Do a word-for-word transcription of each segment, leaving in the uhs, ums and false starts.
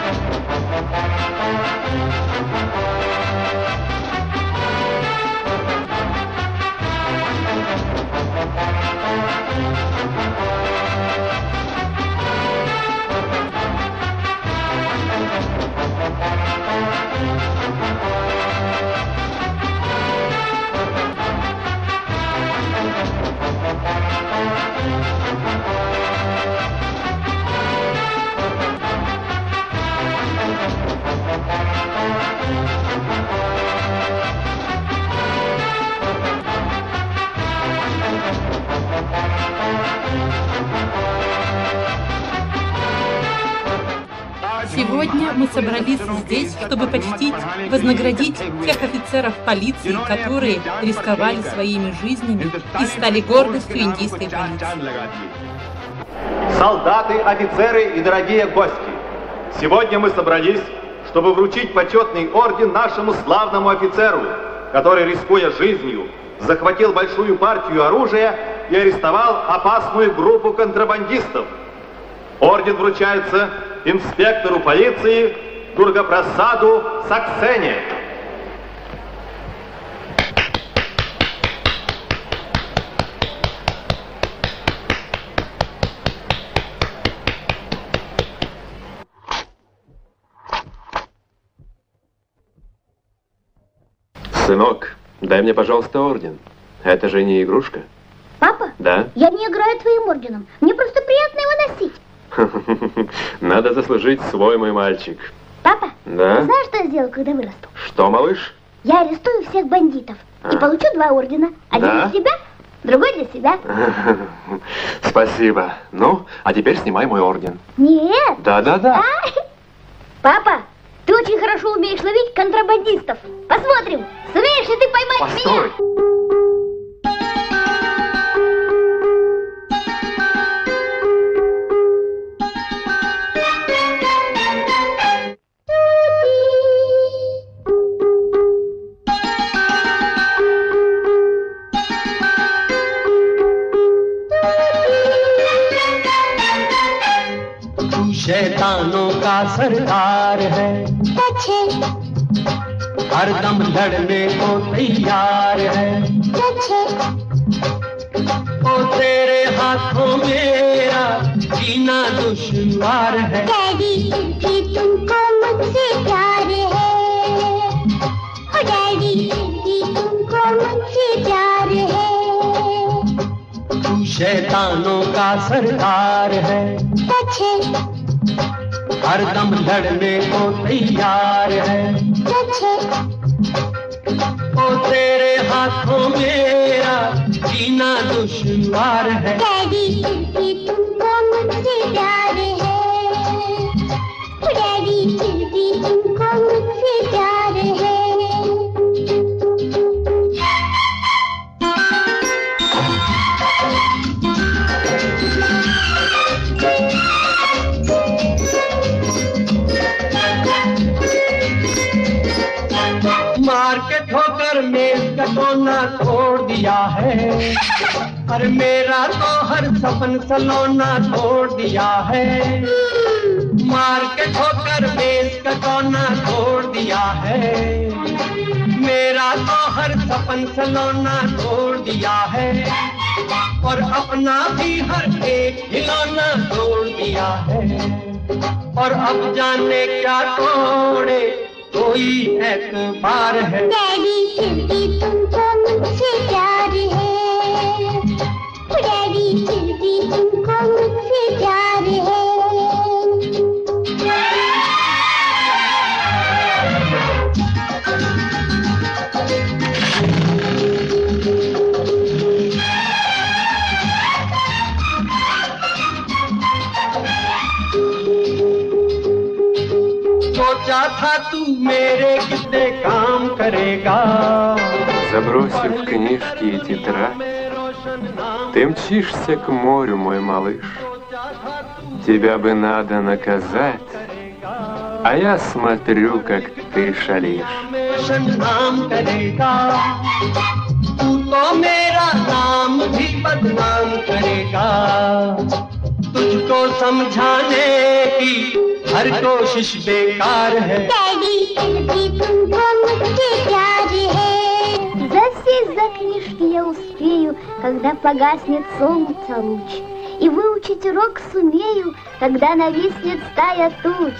Сегодня мы собрались здесь, чтобы почтить, вознаградить тех офицеров полиции, которые рисковали своими жизнями и стали гордостью индийской полиции. Солдаты, офицеры и дорогие гости, сегодня мы собрались, чтобы вручить почетный орден нашему славному офицеру, который, рискуя жизнью, захватил большую партию оружия и арестовал опасную группу контрабандистов. Орден вручается инспектору полиции Дургапрасаду Саксене. Сынок, дай мне, пожалуйста, орден. Это же не игрушка. Папа? Да? Я не играю твоим орденом. Мне просто приятно его носить. Надо заслужить свой, мой мальчик. Папа? Да? Ты знаешь, что я сделаю, когда вырасту? Что, малыш? Я арестую всех бандитов а. и получу два ордена. Один да? для себя, другой для себя. Спасибо. Ну, а теперь снимай мой орден. Нет. Да-да-да. Папа, ты очень хорошо умеешь ловить контрабандистов. Посмотрим, сумеешь ли ты поймать Постой. меня? शैतानों का सरदार है, हरदम लड़ने को तैयार है। ओ तेरे हाथों मेरा जीना दुश्वार है। डैडी कि तुमको मुझसे प्यार है, ओ डैडी कि तुमको मुझसे प्यार है। तू शैतानों का सरदार है, हरदम लड़ने को तैयार है। ओ तेरे हाथों मेरा जीना दुश्वार है। डैडी कि तुमको मुझसे प्यार है, डैडी कि तुमको मुझसे प्यार है। मार के ठोकर मेज का कोना तोड़ दिया है, और मेरा तो हर सपन सलोना तोड़ दिया है। मार के ठोकर मेज का कोना तोड़ दिया है, मेरा तो हर सपन सलोना तोड़ दिया है। और अपना भी हर एक खिलौना तोड़ दिया है, और अब जाने क्या तोड़े कोई एतबार है। डैडी फिर भी तुमको मुझसे प्यार है, डैडी फिर भी तुमको मुझसे प्यार है। सोचा था तू मेरे कितने काम करेगा। Забросив книжки и тетрадь, ты мчишься к морю, мой малыш. Тебя бы надо наказать, а я смотрю, как ты шалишь. नाम करेगा, तू तो मेरा नाम भी बदनाम करेगा। तुझको समझाने की हर कोशिश बेकार है। Daddy, फिर भी तुमको मुझसे प्यार है। За все за книжки я успею, когда погаснет солнце луч. И выучить урок сумею, когда нависнет стая туч.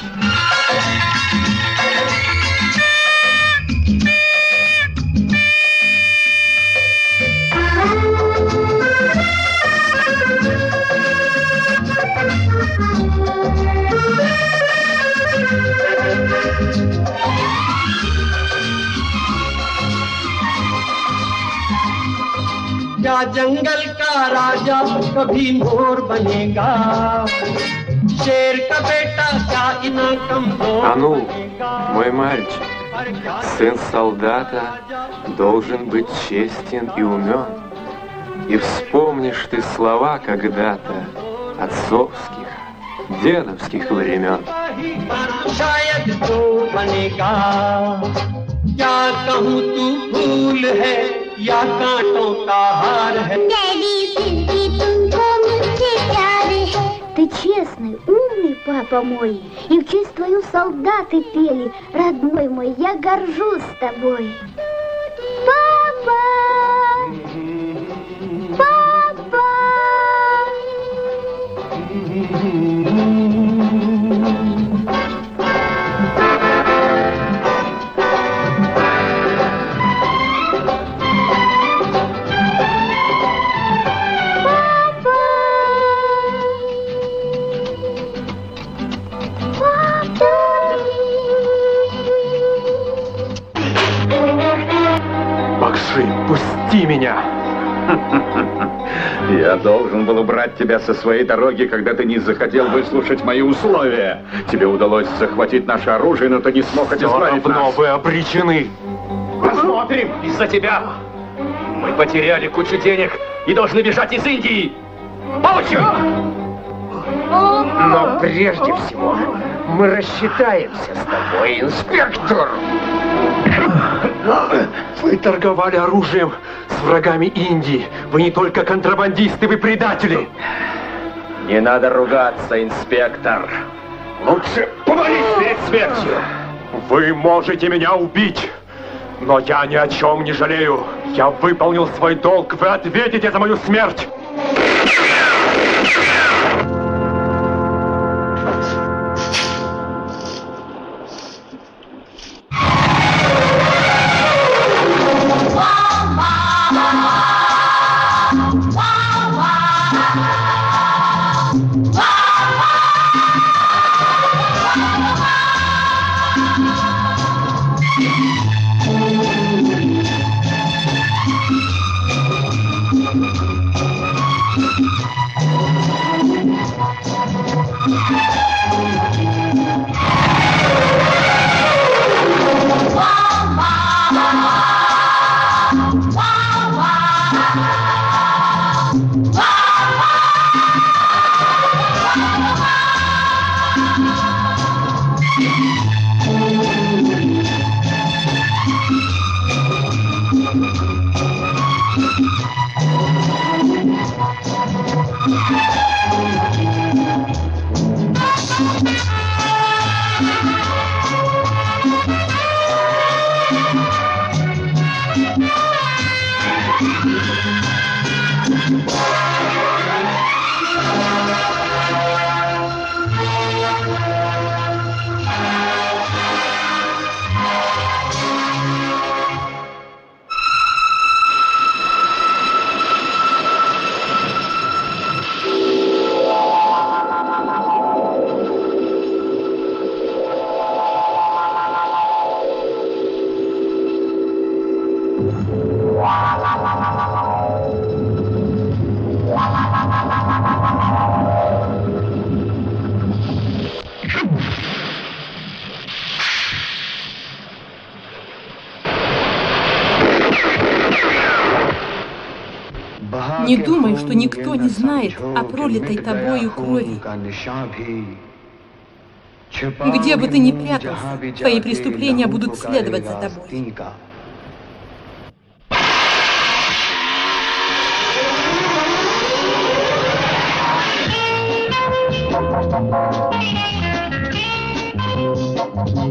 क्या जंगल का राजा कभी मोर बनेगा? शेर का बेटा क्या इना कमजोर А ну, बनेगा? мой мальчик, сын солдата должен быть честен и умен. И вспомнишь ты слова когда-то отцовских, дедовских времен. शायद तो बनेगा। क्या कहूँ तू फूल है या कांटों का हार है। Daddy, फिर भी तुमको मुझसे प्यार है। Ты честный, умный папа мой, и в честь твою солдаты пели. Родной мой, я горжусь тобой. Папа! Папа! Бакши, пусти меня! Я должен был убрать тебя со своей дороги, когда ты не захотел выслушать мои условия. Тебе удалось захватить наше оружие, но ты не смог избавить Но нас. вы обречены. Посмотрим! Из-за тебя мы потеряли кучу денег и должны бежать из Индии. Получим! Но прежде всего мы рассчитаемся с тобой, инспектор. Вы торговали оружием с врагами Индии. Вы не только контрабандисты, вы предатели. Не надо ругаться, инспектор. Лучше помолись перед смертью. Вы можете меня убить, но я ни о чем не жалею. Я выполнил свой долг, вы ответите за мою смерть. Не думай, что никто не знает о пролитой тобою крови. Где бы ты ни прятался, твои преступления будут следовать за тобой.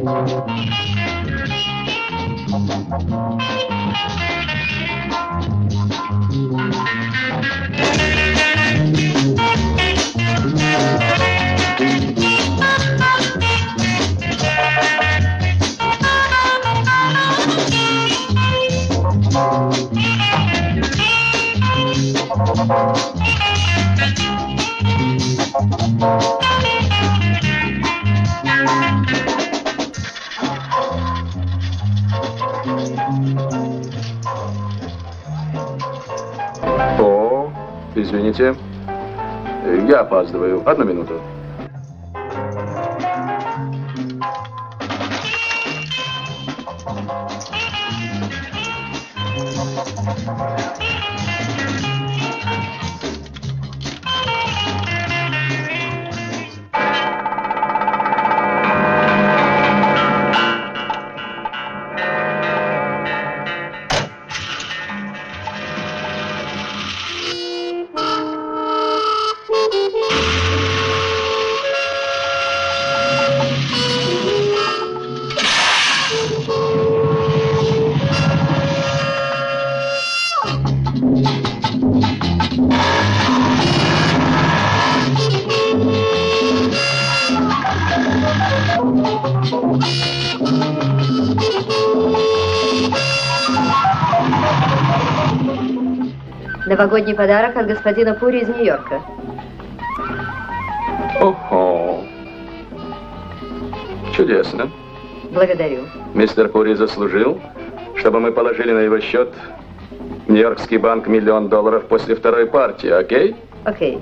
О, извините, я опаздываю. Одну минуту. Новогодний подарок от господина Пури из Нью-Йорка. Ого. Чудесно. Благодарю. Мистер Пури заслужил, чтобы мы положили на его счет в Нью-Йоркский банк миллион долларов после второй партии, окей? Окей.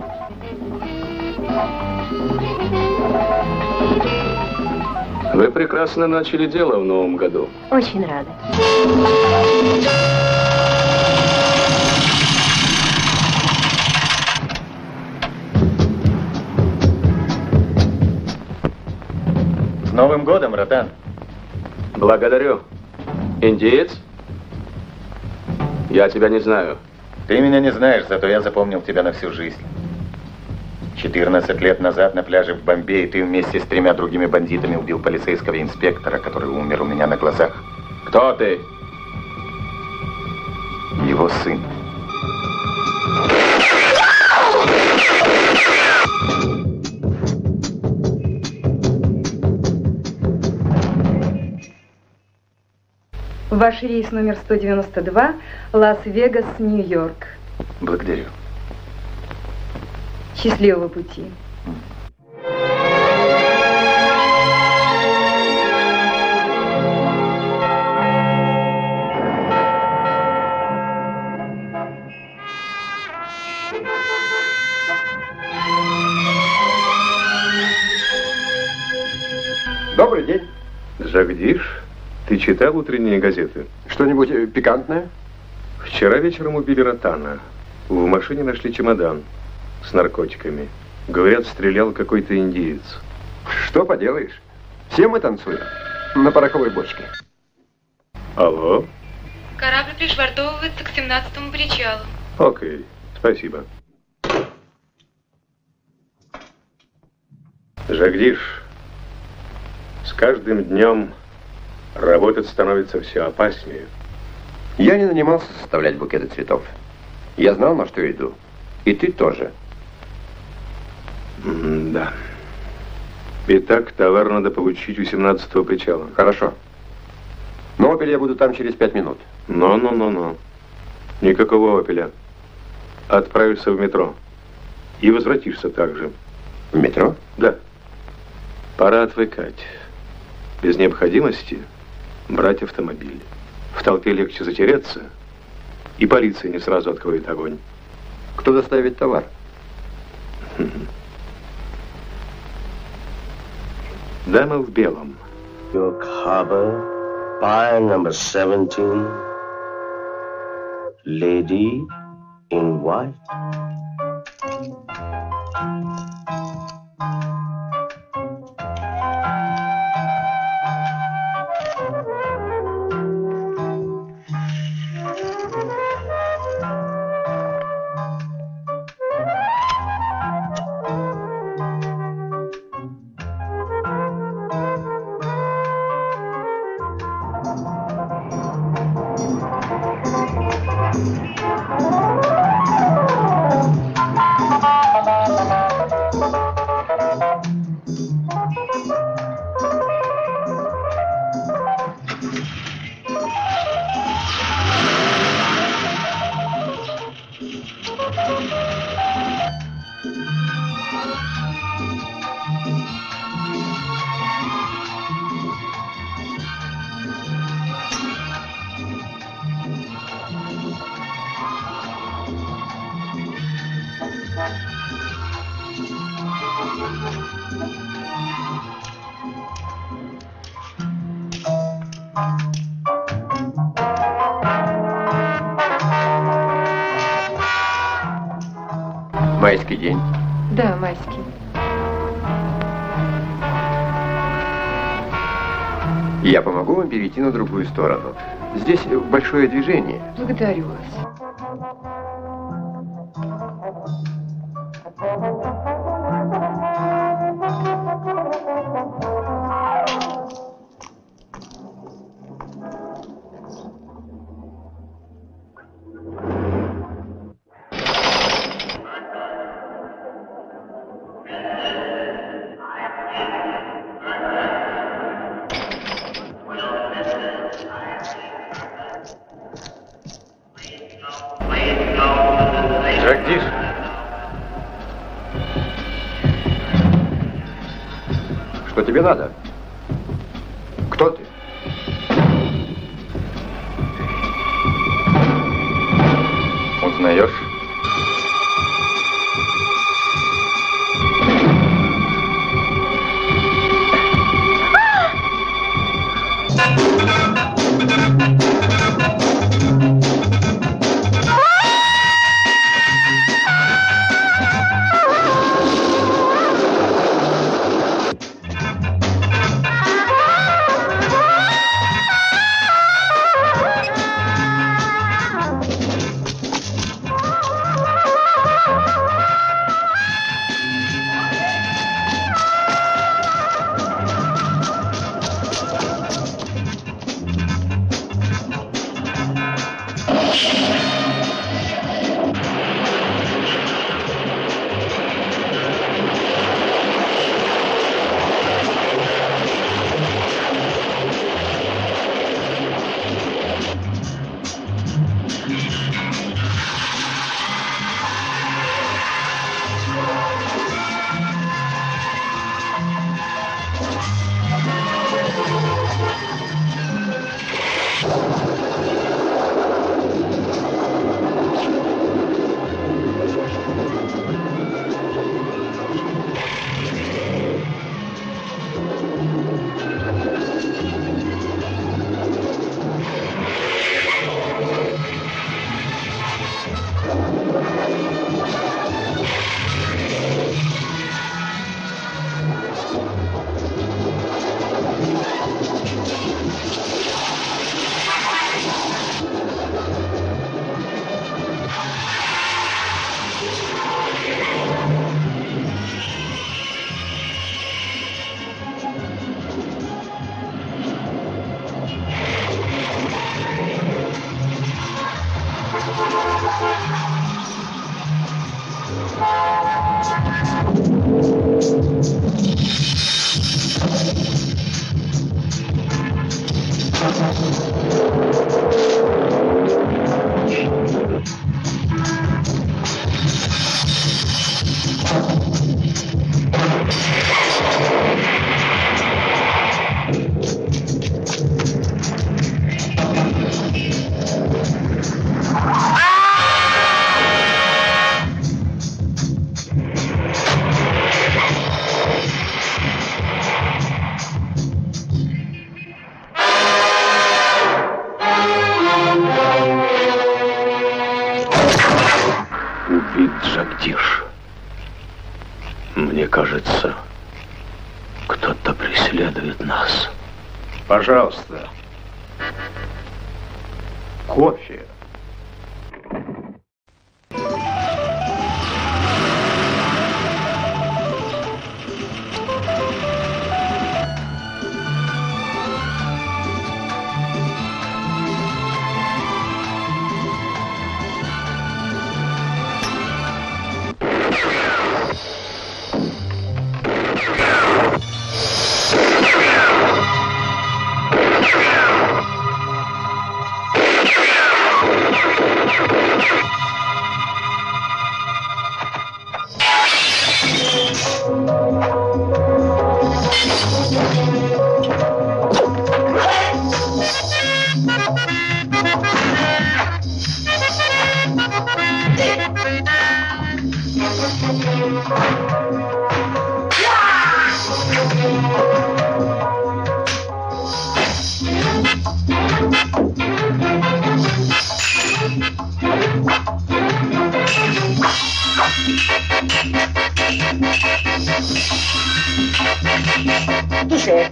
Вы прекрасно начали дело в новом году. Очень рада. С Новым годом, Ротан! Благодарю. Индиец? Я тебя не знаю. Ты меня не знаешь, зато я запомнил тебя на всю жизнь. четырнадцать лет назад на пляже в Бомбее ты вместе с тремя другими бандитами убил полицейского инспектора, который умер у меня на глазах. Кто ты? Его сын. Ваш рейс номер сто девяносто два, Лас-Вегас, Нью-Йорк. Благодарю. Счастливого пути. Добрый день. Жагдиш, ты читал утренние газеты? Что-нибудь э, пикантное? Вчера вечером убили Ротана. В машине нашли чемодан с наркотиками. Говорят, стрелял какой-то индиец. Что поделаешь? Все мы танцуем на пороховой бочке. Алло? Корабль пришвартовывается к семнадцатому причалу. Окей, спасибо. Жагдиш, с каждым днем работать становится все опаснее. Я не нанимался составлять букеты цветов. Я знал, на что иду. И ты тоже. М да. Итак, товар надо получить у семнадцатого причала. Хорошо. Но опель я буду там через пять минут. Но-но-но-но. Никакого опеля. Отправишься в метро. И возвратишься также. В метро? Да. Пора отвыкать. Без необходимости брать автомобиль. В толпе легче затеряться, и полиция не сразу откроет огонь. Кто доставит товар? Дама в белом. York Harbor, Pier number seventeen, lady in white. Майский день. Да, майский. Я помогу вам перейти на другую сторону. Здесь большое движение. Благодарю вас. Джагдиш. Что тебе надо? Кто ты? Узнаешь? Джагдиш, мне кажется, кто-то преследует нас. Пожалуйста. Кофе. Душе.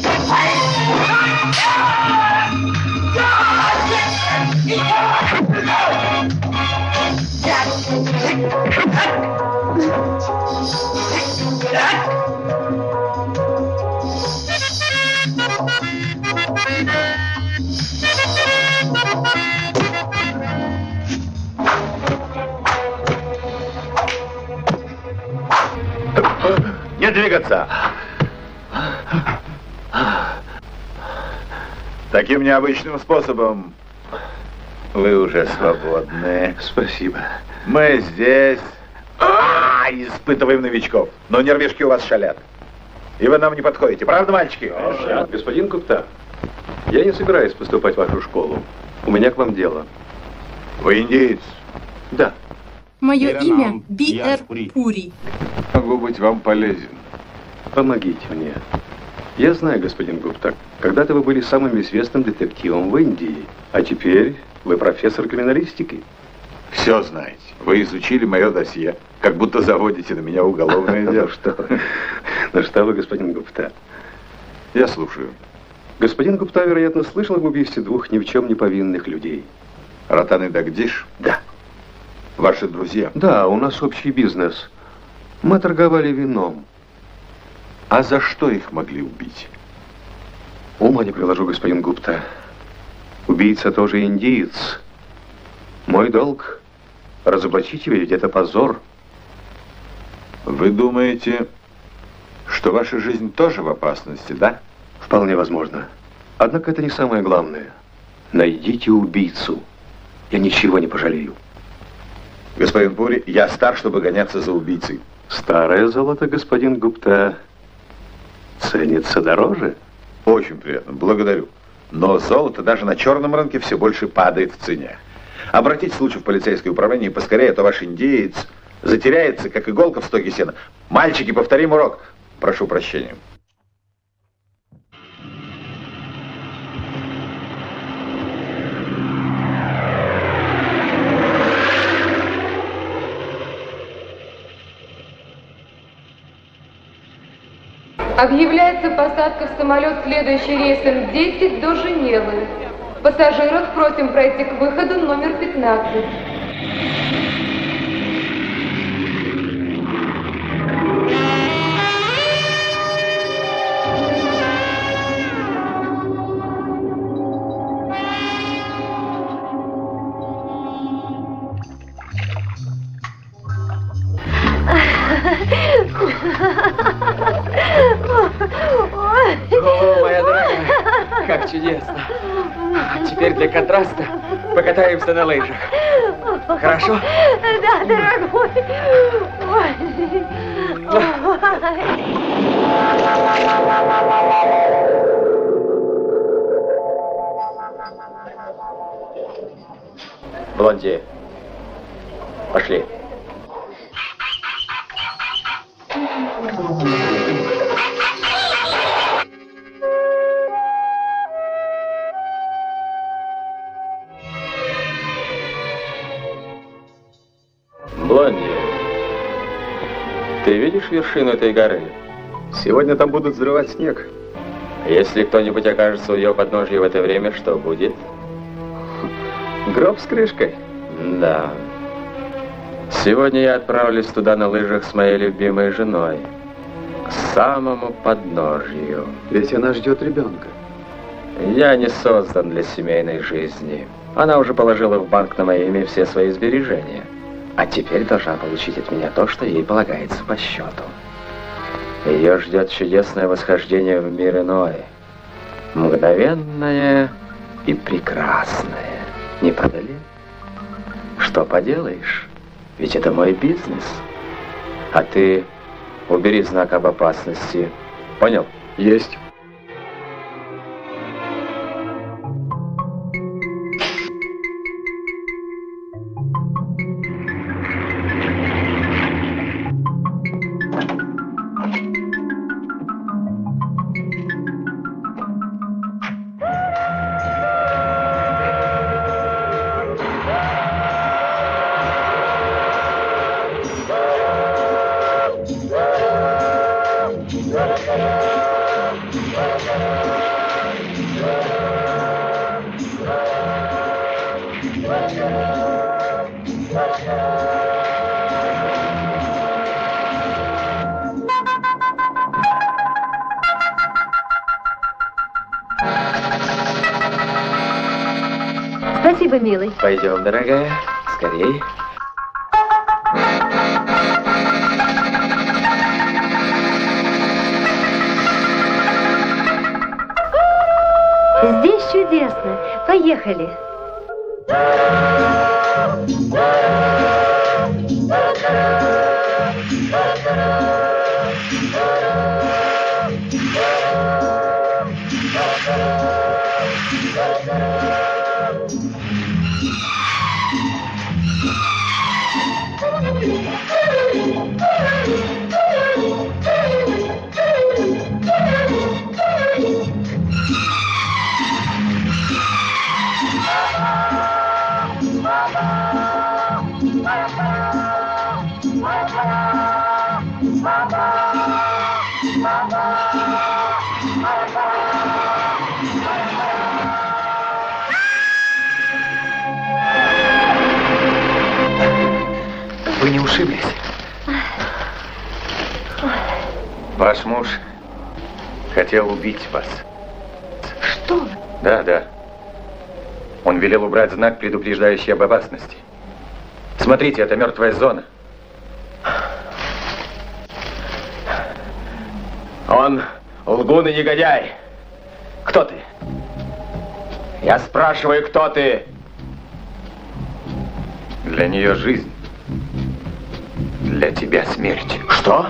Не двигаться! Таким необычным способом вы уже свободны. Спасибо. Мы здесь а, испытываем новичков, но нервишки у вас шалят. И вы нам не подходите, правда, мальчики? Нет, господин Гупта, я не собираюсь поступать в вашу школу. У меня к вам дело. Вы индиец? Да. Мое имя Би-эр Пури. Могу быть вам полезен. Помогите мне. Я знаю, господин Гупта, когда-то вы были самым известным детективом в Индии, а теперь вы профессор криминалистики. Все знаете. Вы изучили мое досье, как будто заводите на меня уголовное дело. Ну что вы, господин Гупта? Я слушаю. Господин Гупта, вероятно, слышал об убийстве двух ни в чем не повинных людей. Ратан и Дагдиш? Да. Ваши друзья? Да, у нас общий бизнес. Мы торговали вином. А за что их могли убить? Ума не приложу, господин Гупта. Убийца тоже индиец. Мой долг разоблачить его, ведь это позор. Вы думаете, что ваша жизнь тоже в опасности, да? Вполне возможно. Однако это не самое главное. Найдите убийцу. Я ничего не пожалею. Господин Пури, я стар, чтобы гоняться за убийцей. Старое золото, господин Гупта, ценится дороже. Очень приятно, благодарю. Но золото даже на черном рынке все больше падает в цене. Обратитесь лучше в полицейское управление и поскорее, а то ваш индеец затеряется, как иголка в стоге сена. Мальчики, повторим урок. Прошу прощения. Объявляется посадка в самолет, следующий рейсом десять до Женевы. Пассажиров просим пройти к выходу номер пятнадцать. О, моя дорогая, как чудесно. Теперь для контраста покатаемся на лыжах. Хорошо? Да, дорогой. Блонди, пошли. Блонди, ты видишь вершину этой горы? Сегодня там будут взрывать снег. Если кто-нибудь окажется у ее подножья в это время, что будет? Гроб с крышкой? Да. Сегодня я отправлюсь туда на лыжах с моей любимой женой. К самому подножью. Ведь она ждет ребенка. Я не создан для семейной жизни. Она уже положила в банк на мое имя все свои сбережения. А теперь должна получить от меня то, что ей полагается по счету. Ее ждет чудесное восхождение в мир иной. Мгновенное и прекрасное. Не правда ли? Что поделаешь? Ведь это мой бизнес. А ты убери знак об опасности. Понял? Есть. Спасибо, милый. Пойдем, дорогая, скорей. Здесь чудесно. Поехали. Вы не ушиблись? Ваш муж хотел убить вас. Что вы? Да, да. Он велел убрать знак, предупреждающий об опасности. Смотрите, это мертвая зона. Он лгун и негодяй. Кто ты? Я спрашиваю, кто ты? Для нее жизнь. Для тебя смерть. Что?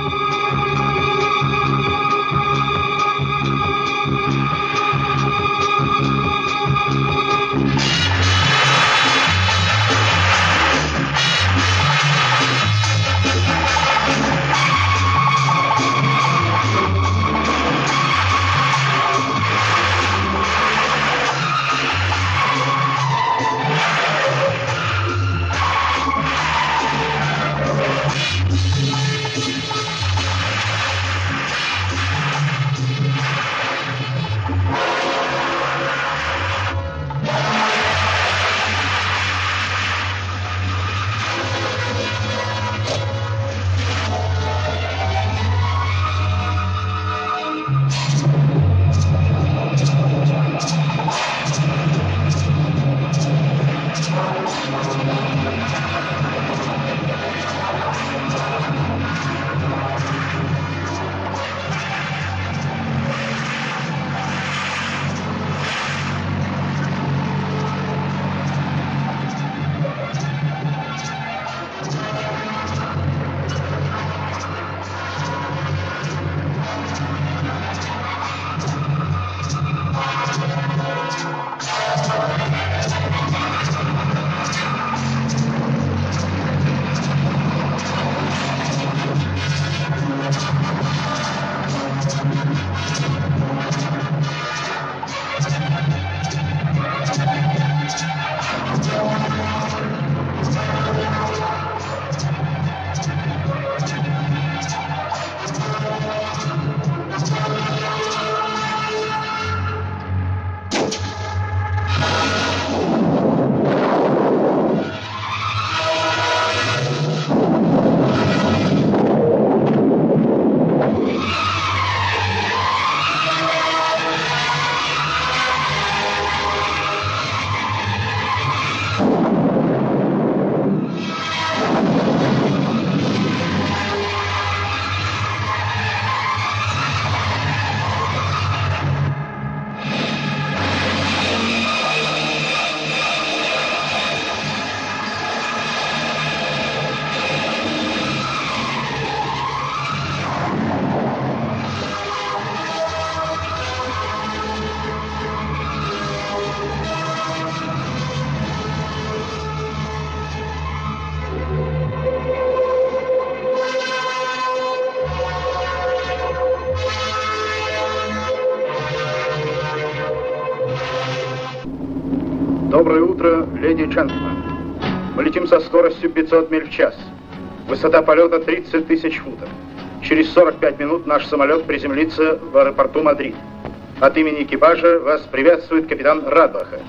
Доброе утро, леди и джентльмены. Мы летим со скоростью пятьсот миль в час. Высота полета тридцать тысяч футов. Через сорок пять минут наш самолет приземлится в аэропорту Мадрид. От имени экипажа вас приветствует капитан Радбаха.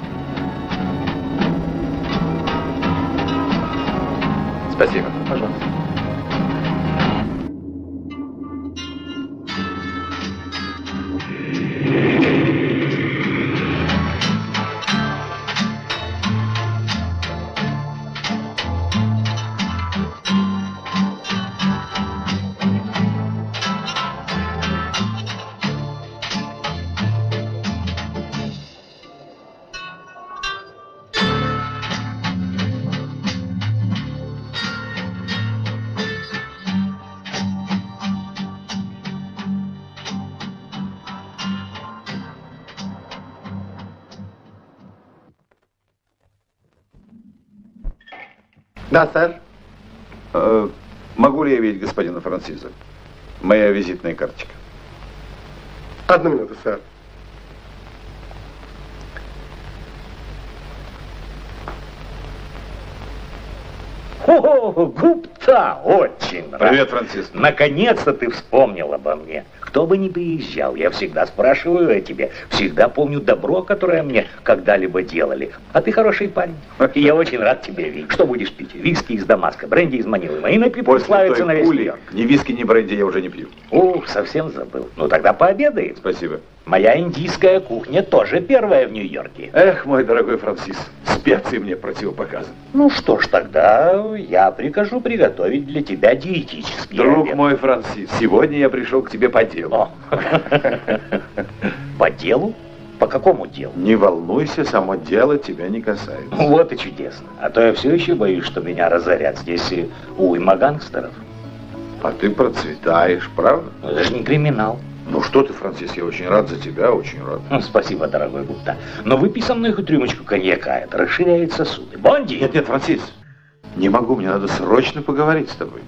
Спасибо. Пожалуйста. Да, сэр. Э, могу ли я видеть господина Франсиза? Моя визитная карточка. Одну минуту, сэр. О, Гупта, очень рад. Привет, Франсис. Наконец-то ты вспомнил обо мне. Кто бы ни приезжал, я всегда спрашиваю о тебе. Всегда помню добро, которое мне когда-либо делали. А ты хороший парень. И я очень рад тебя видеть. Что будешь пить? Виски из Дамаска, бренди из Манилы. Мои напитки славятся на весь мир. Ни виски, ни бренди я уже не пью. Ух, совсем забыл. Ну тогда пообедаем. Спасибо. Моя индийская кухня тоже первая в Нью-Йорке. Эх, мой дорогой Франсис, специи мне противопоказаны. Ну что ж, тогда я прикажу приготовить для тебя диетический Друг обед. мой Франсис, сегодня я пришел к тебе по делу. По делу? По какому делу? Не волнуйся, само дело тебя не касается. Вот и чудесно. А то я все еще боюсь, что меня разорят. Здесь и уйма гангстеров. А ты процветаешь, правда? Это же не криминал. Ну что ты, Франсис, я очень рад за тебя, очень рад. Ну, спасибо, дорогой Гупта. Но выпей со мной хоть рюмочку коньяка, это расширяет сосуды. Бонди! Нет, нет, Франсис, не могу, мне надо срочно поговорить с тобой.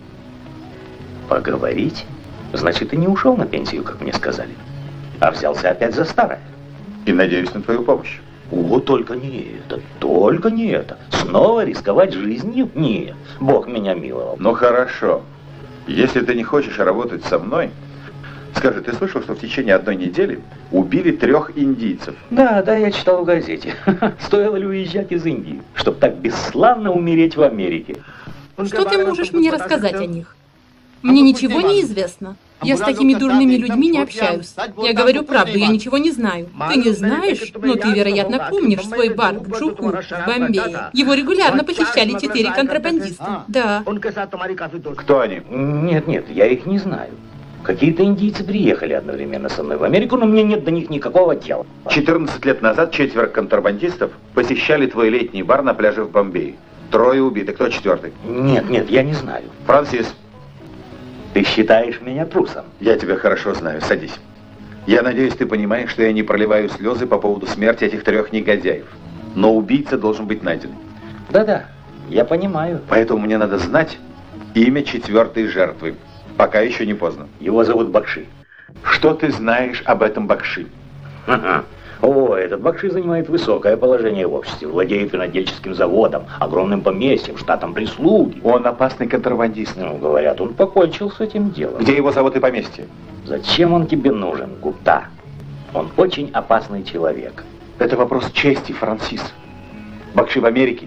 Поговорить? Значит, ты не ушел на пенсию, как мне сказали, а взялся опять за старое. И надеюсь на твою помощь. О, только не это, только не это. Снова рисковать жизнью? Нет, Бог меня миловал. Ну хорошо, если ты не хочешь работать со мной... Скажи, ты слышал, что в течение одной недели убили трех индийцев? Да, да, я читал в газете. Стоило ли уезжать из Индии, чтобы так бесславно умереть в Америке? Что ты можешь мне рассказать о них? Мне ничего не известно. Я с такими дурными людьми не общаюсь. Я говорю правду, я ничего не знаю. Ты не знаешь, но ты, вероятно, помнишь свой бар в Джуху в Бомбее. Его регулярно посещали четыре контрабандиста. Да. Кто они? Нет, нет, я их не знаю. Какие-то индийцы приехали одновременно со мной в Америку, но мне нет до них никакого дела. четырнадцать лет назад четверо контрабандистов посещали твой летний бар на пляже в Бомбее. Трое убиты. Кто четвертый? Нет, нет, я не знаю. Франсис. Ты считаешь меня трусом? Я тебя хорошо знаю. Садись. Я надеюсь, ты понимаешь, что я не проливаю слезы по поводу смерти этих трех негодяев. Но убийца должен быть найден. Да-да, я понимаю. Поэтому мне надо знать имя четвертой жертвы. Пока еще не поздно. Его зовут Бакши. Что ты знаешь об этом Бакши? Ага. О, этот Бакши занимает высокое положение в обществе, владеет винодельческим заводом, огромным поместьем, штатом прислуги. Он опасный контрабандист. Ну, говорят, он покончил с этим делом. Где его завод и поместье? Зачем он тебе нужен, Гупта? Он очень опасный человек. Это вопрос чести, Франсис. Бакши в Америке?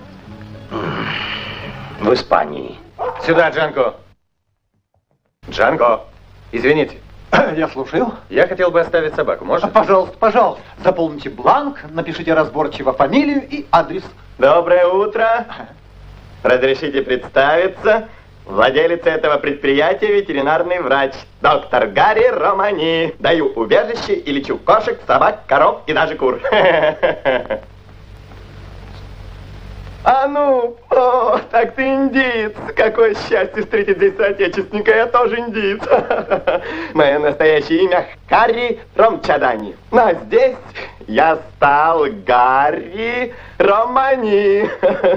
В Испании. Сюда, Джанго. Джанго, извините. Я слушаю. Я хотел бы оставить собаку, можно? Пожалуйста, пожалуйста. Заполните бланк, напишите разборчиво фамилию и адрес. Доброе утро. Разрешите представиться. Владелец этого предприятия ветеринарный врач. Доктор Гарри Романи. Даю убежище и лечу кошек, собак, коров и даже кур. А ну, о, так ты индиец. Какое счастье встретить здесь соотечественника, я тоже индиец. Мое настоящее имя Гарри Ромчадани. Но здесь я стал Гарри Романи.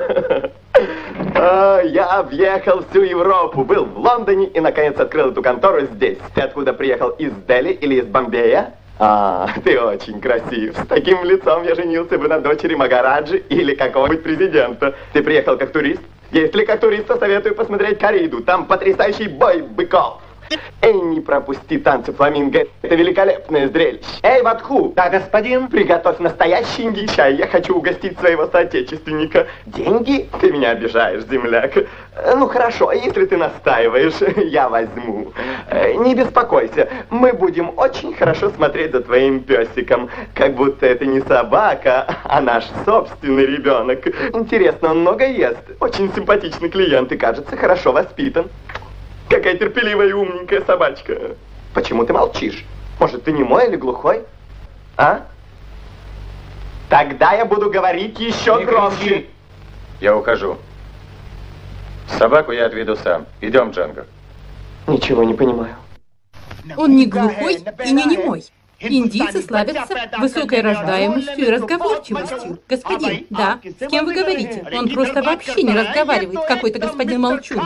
Я объехал всю Европу, был в Лондоне и, наконец, открыл эту контору здесь. Ты откуда приехал, из Дели или из Бомбея? А, ты очень красив. С таким лицом я женился бы на дочери Магараджи или какого-нибудь президента. Ты приехал как турист? Если как турист, то советую посмотреть корриду. Там потрясающий бой быков. Эй, не пропусти танцы фламинго. Это великолепное зрелище. Эй, Ватху! Да, господин? Приготовь настоящий индийский чай. Я хочу угостить своего соотечественника. Деньги? Ты меня обижаешь, земляк. Ну, хорошо, если ты настаиваешь, я возьму. Не беспокойся, мы будем очень хорошо смотреть за твоим песиком. Как будто это не собака, а наш собственный ребенок. Интересно, он много ест. Очень симпатичный клиент и, кажется, хорошо воспитан. Какая терпеливая и умненькая собачка. Почему ты молчишь? Может, ты немой или глухой? А? Тогда я буду говорить еще громче. Я ухожу. Собаку я отведу сам. Идем, Джанго. Ничего не понимаю. Он не глухой и не немой. Индийцы славятся высокой рождаемостью и разговорчивостью. Господин, да, с кем вы говорите? Он просто вообще не разговаривает, какой-то господин Молчун.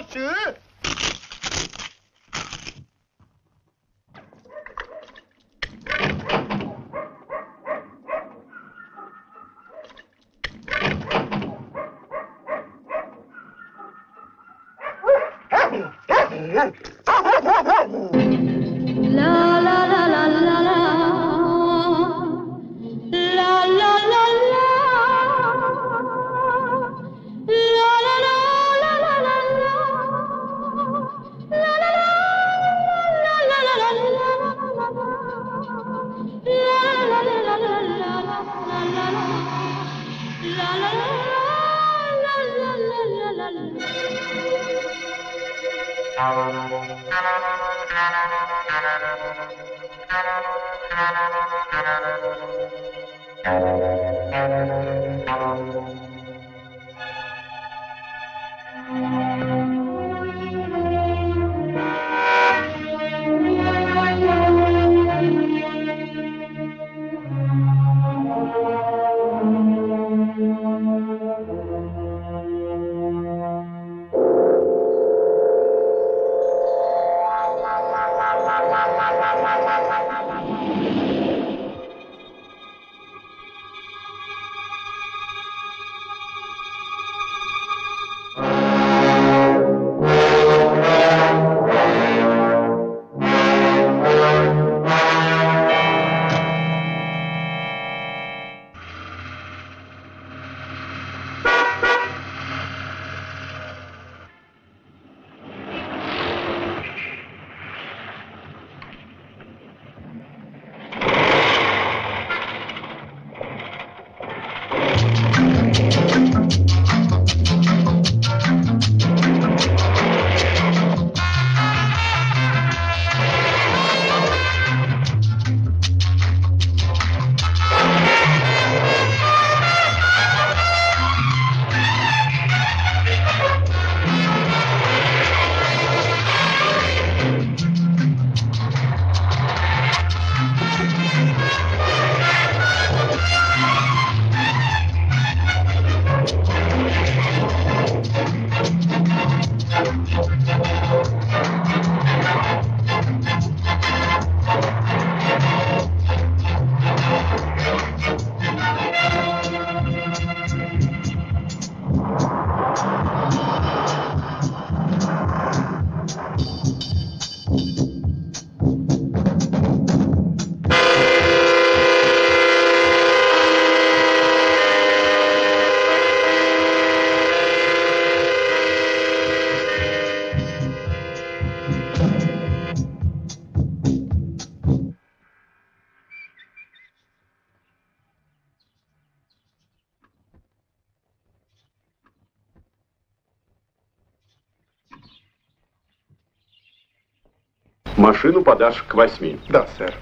Машину подашь к восьми. Да, сэр.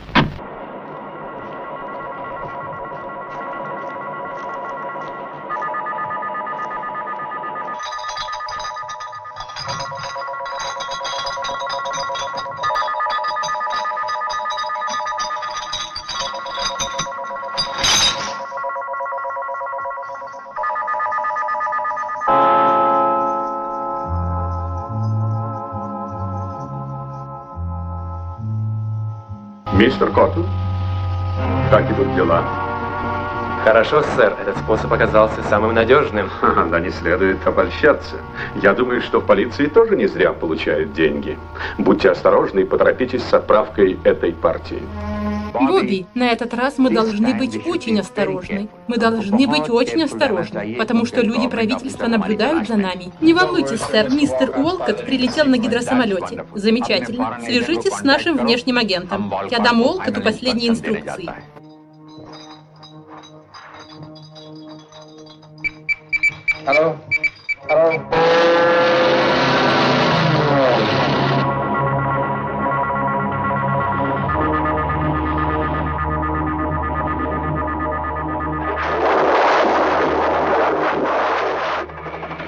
Мистер Коттон, как идут дела? Хорошо, сэр. Этот способ оказался самым надежным. Да не следует обольщаться. Я думаю, что в полиции тоже не зря получают деньги. Будьте осторожны и поторопитесь с отправкой этой партии. Бобби, на этот раз мы должны быть очень осторожны. Мы должны быть очень осторожны, потому что люди правительства наблюдают за нами. Не волнуйтесь, сэр, мистер Уолкотт прилетел на гидросамолете. Замечательно. Свяжитесь с нашим внешним агентом. Я дам Уолкотту последние инструкции. Алло? Алло?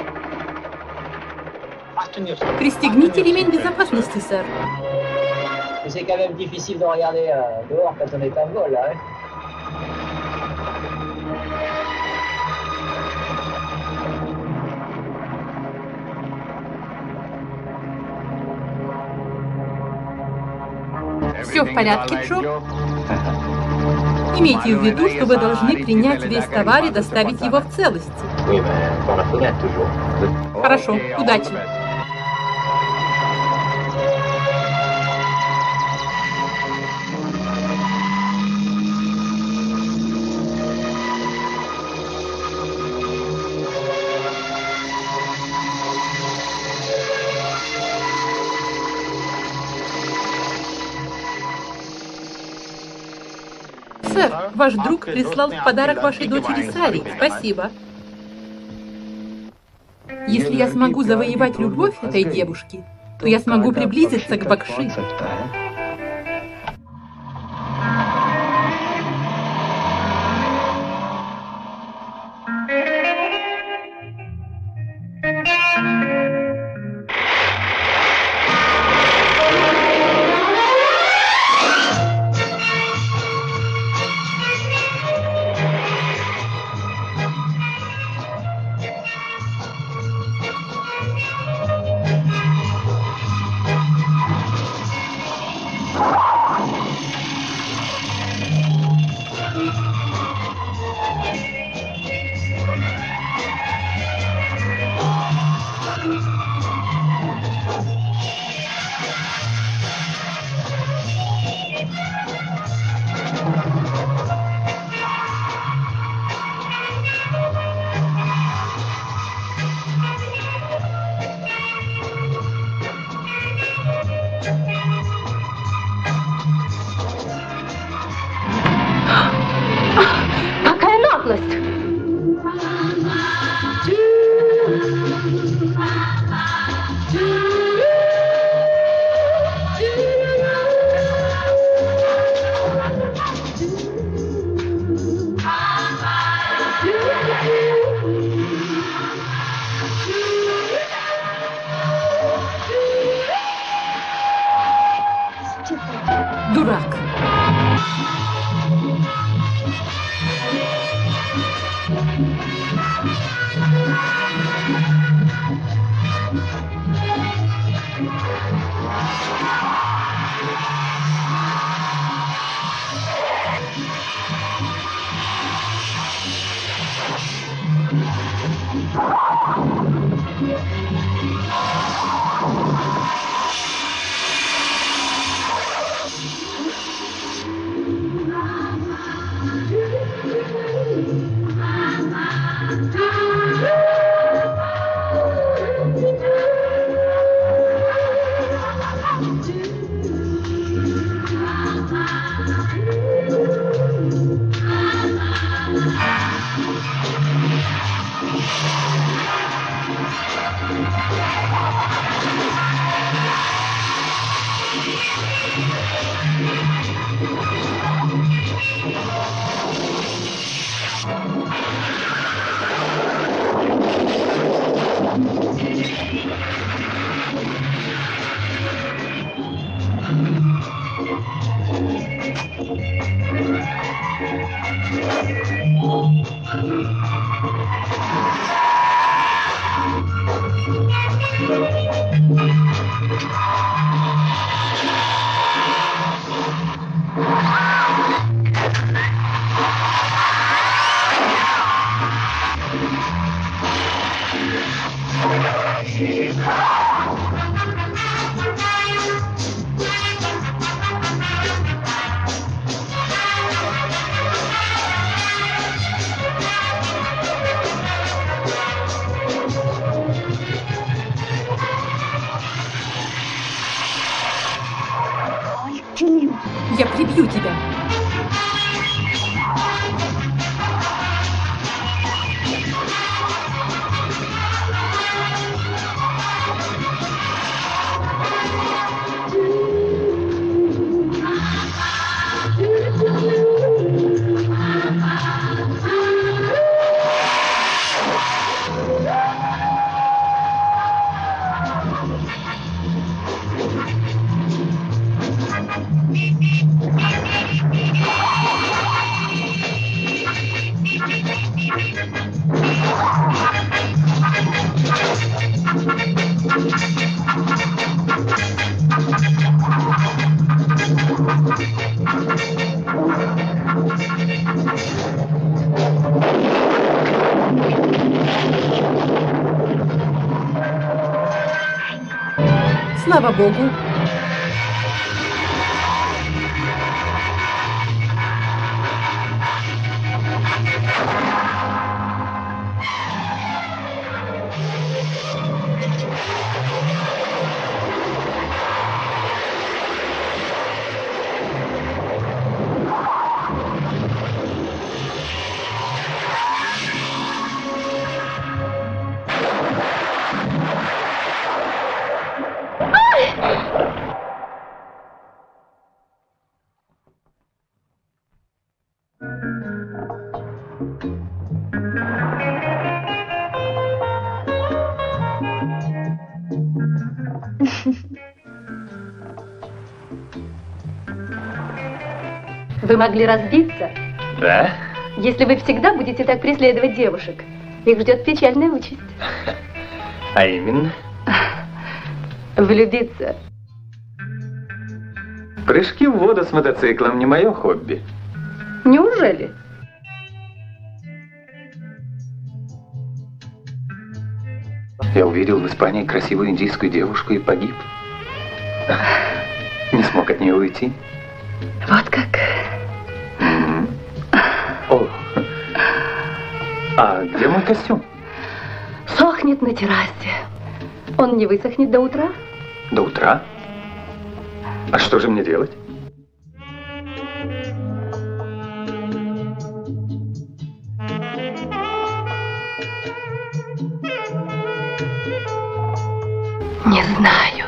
Пристегните ремень безопасности, сэр. C'est quand même difficile de regarder euh, dehors quand on est en vol, là. Hein. Все в порядке, Джо? Имейте в виду, что вы должны принять весь товар и доставить его в целости. Хорошо, удачи. Сэр, ваш друг прислал в подарок вашей дочери Саре. Спасибо. Если я смогу завоевать любовь этой девушки, то я смогу приблизиться к Бакши. Какая наглость! Дурак. Я прибью тебя. слава богу. Вы могли разбиться? Да? Если вы всегда будете так преследовать девушек, их ждет печальная участь. А именно? Влюбиться. Прыжки в воду с мотоциклом не мое хобби. Неужели? Я увидел в Испании красивую индийскую девушку и погиб. Не смог от нее уйти. Вот как? Mm-hmm. О. А где мой костюм? Сохнет на террасе. Он не высохнет до утра? До утра? А что же мне делать? Не знаю.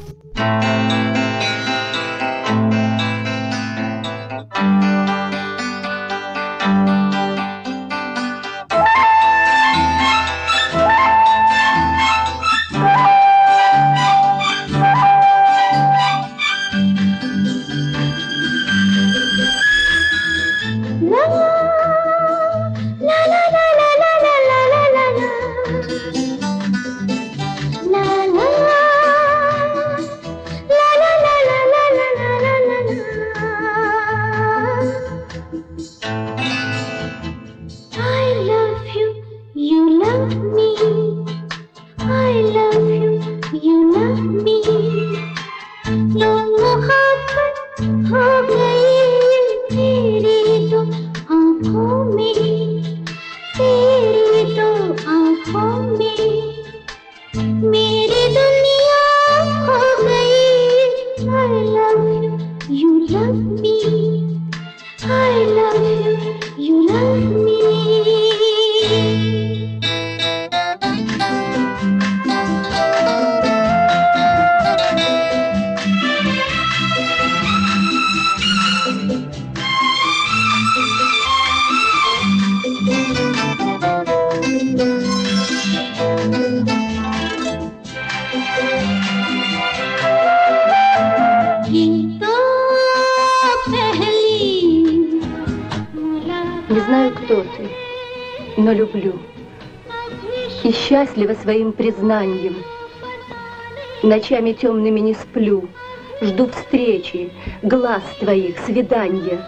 Люблю и счастлива своим признанием. Ночами темными не сплю, жду встречи, глаз твоих, свидания.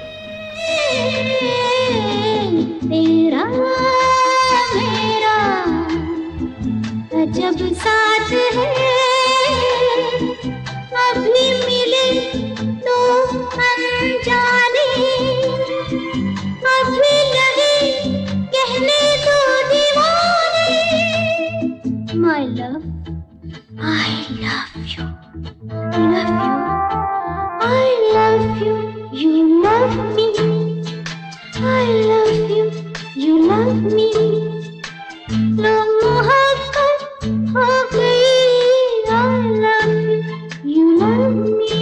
My love, I love you, love you, I love you, you love me, I love you, you love me, लो मोहब्बत हो गई, I love you, you love me.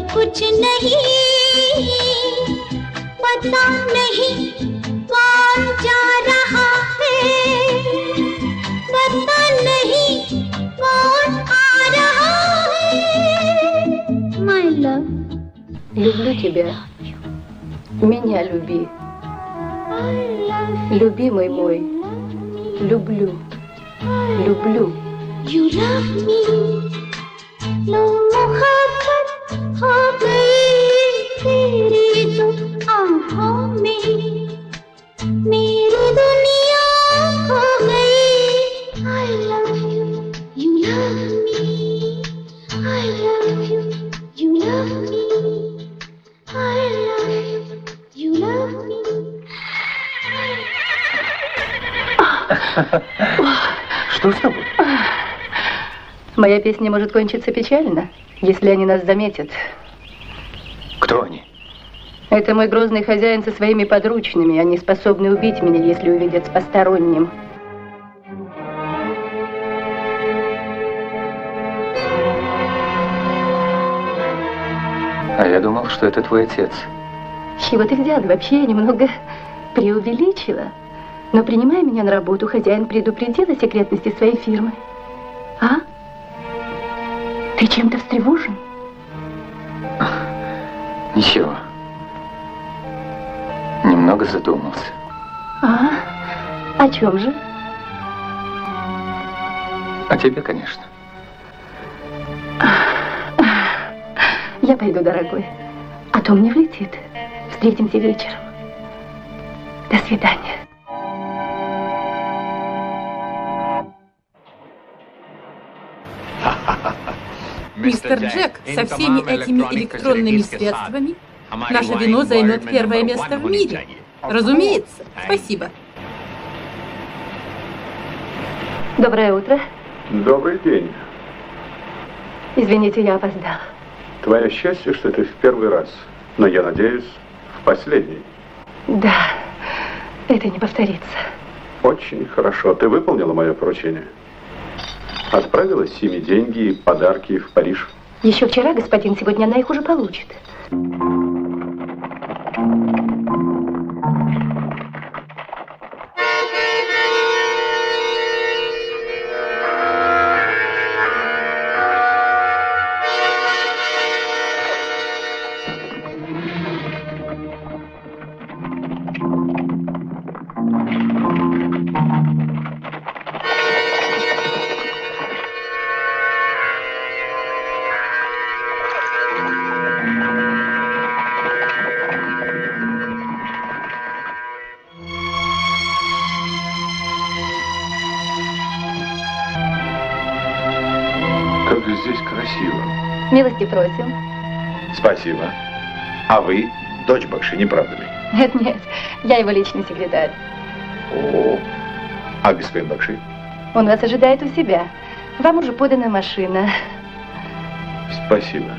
कुछ नहीं, पता नहीं कौन जा रहा है, पता नहीं कौन आ रहा है. My love. Люблю тебя. Меня люби. Любимый мой. Люблю. Люблю. You love me. लो मोहब्बत हो गई तेरी तो आँखों में, मेरी दुनिया हो गई. I love you, you love me. I love you, you love me. I love you, you love me. Что с тобой? Моя песня может кончиться печально, если они нас заметят. Кто они? Это мой грозный хозяин со своими подручными. Они способны убить меня, если увидят с посторонним. А я думал, что это твой отец. С чего ты взял? Вообще я немного преувеличила. Но принимая меня на работу, хозяин предупредил о секретности своей фирмы. А? Ты чем-то встревожен? Ничего. Немного задумался. А? О чем же? О тебе, конечно. Я пойду, дорогой. А то мне влетит. Встретимся вечером. До свидания. Мистер Джек, со всеми этими электронными средствами наше вино займет первое место в мире. Разумеется. Спасибо. Доброе утро. Добрый день. Извините, я опоздала. Твое счастье, что это в первый раз. Но я надеюсь, в последний. Да, это не повторится. Очень хорошо. Ты выполнила мое поручение? Отправила Симе деньги и подарки в Париж? Еще вчера, господин, сегодня она их уже получит. Здесь красиво. Милости просим. Спасибо. А вы дочь Бакши, не правда ли? Нет, нет, я его личный секретарь. О, а господин Бакши? Он вас ожидает у себя. Вам уже подана машина. Спасибо.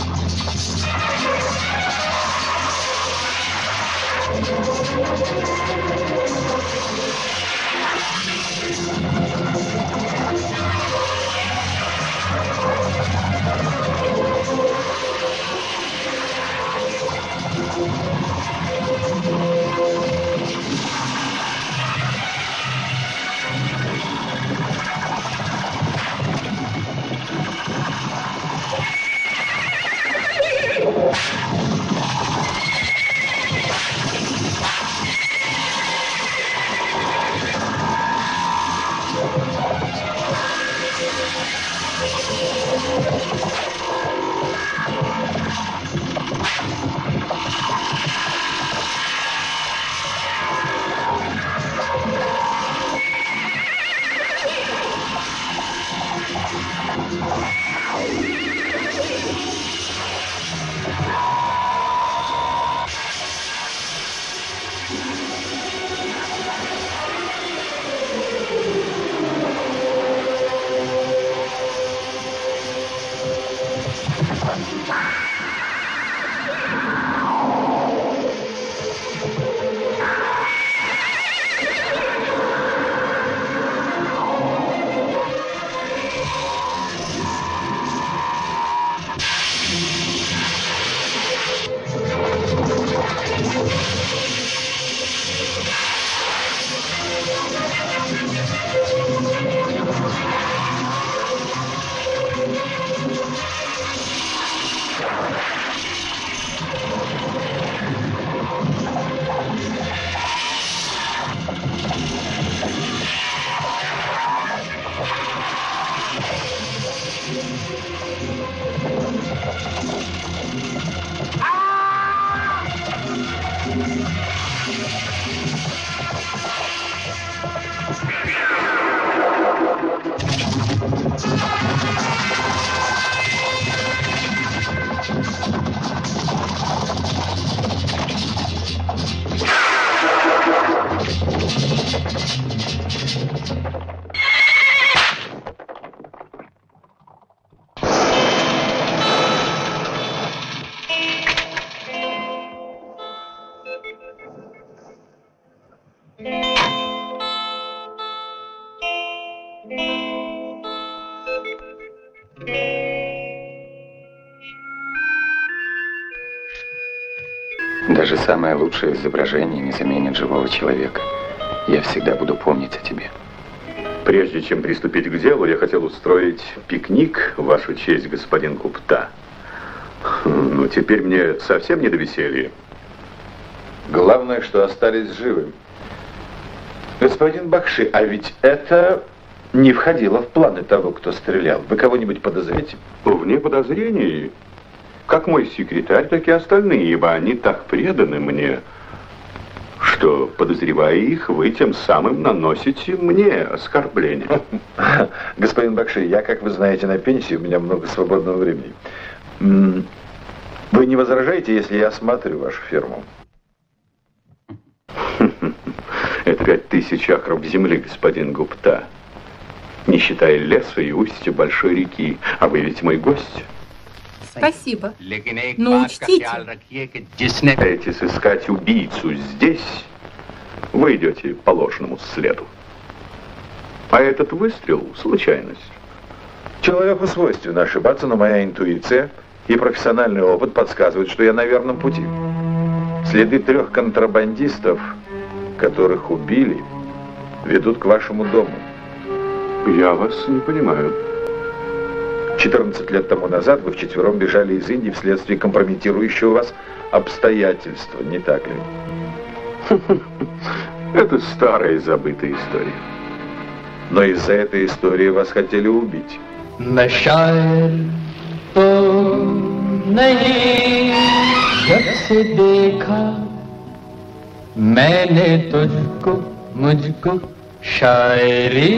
Даже самое лучшее изображение не заменит живого человека. Я всегда буду помнить о тебе. Прежде чем приступить к делу, я хотел устроить пикник, в вашу честь, господин Гупта. Ну, теперь мне совсем не до веселья. Главное, что остались живы. Господин Бакши, а ведь это не входило в планы того, кто стрелял. Вы кого-нибудь подозреваете? Вне подозрений. Как мой секретарь, так и остальные, ибо они так преданы мне, что, подозревая их, вы тем самым наносите мне оскорбление. Господин Бакши, я, как вы знаете, на пенсии, у меня много свободного времени. Вы не возражаете, если я осмотрю вашу ферму? Это пять тысяч акров земли, господин Гупта, не считая леса и устья большой реки. А вы ведь мой гость. Спасибо. Но учтите. Эти сыскать убийцу здесь, вы идете по ложному следу. А этот выстрел — случайность. Человеку свойственно ошибаться, но моя интуиция и профессиональный опыт подсказывают, что я на верном пути. Следы трех контрабандистов, которых убили, ведут к вашему дому. Я вас не понимаю. четырнадцать лет тому назад вы вчетвером бежали из Индии вследствие компрометирующего вас обстоятельства, не так ли? Это старая забытая история. Но из-за этой истории вас хотели убить. शायरी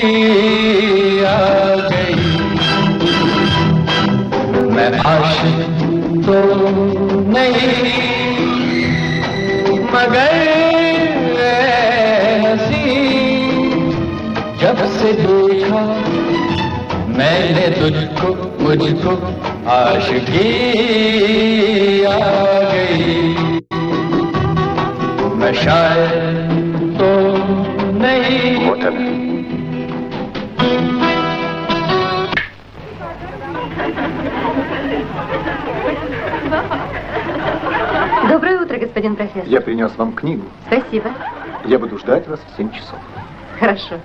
आ गई मैं आशिक तो नहीं मगर हंसी जब से देखा मैंने तुझको मुझको आशिकी आ गई, मैं शायद तो नहीं। Вот она. Доброе утро, господин профессор. Я принес вам книгу. Спасибо. Я буду ждать вас в семь часов. Хорошо.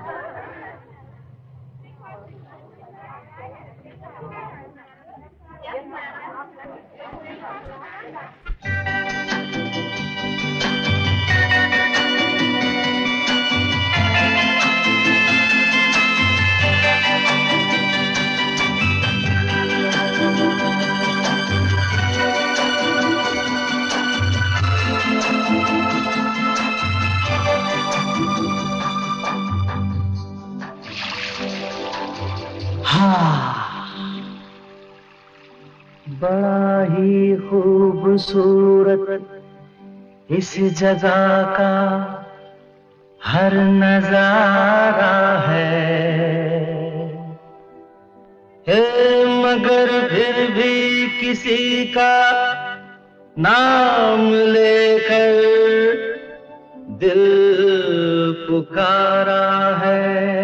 बड़ा ही खूबसूरत इस जगह का हर नजारा है, है मगर फिर भी किसी का नाम लेकर दिल पुकारा है।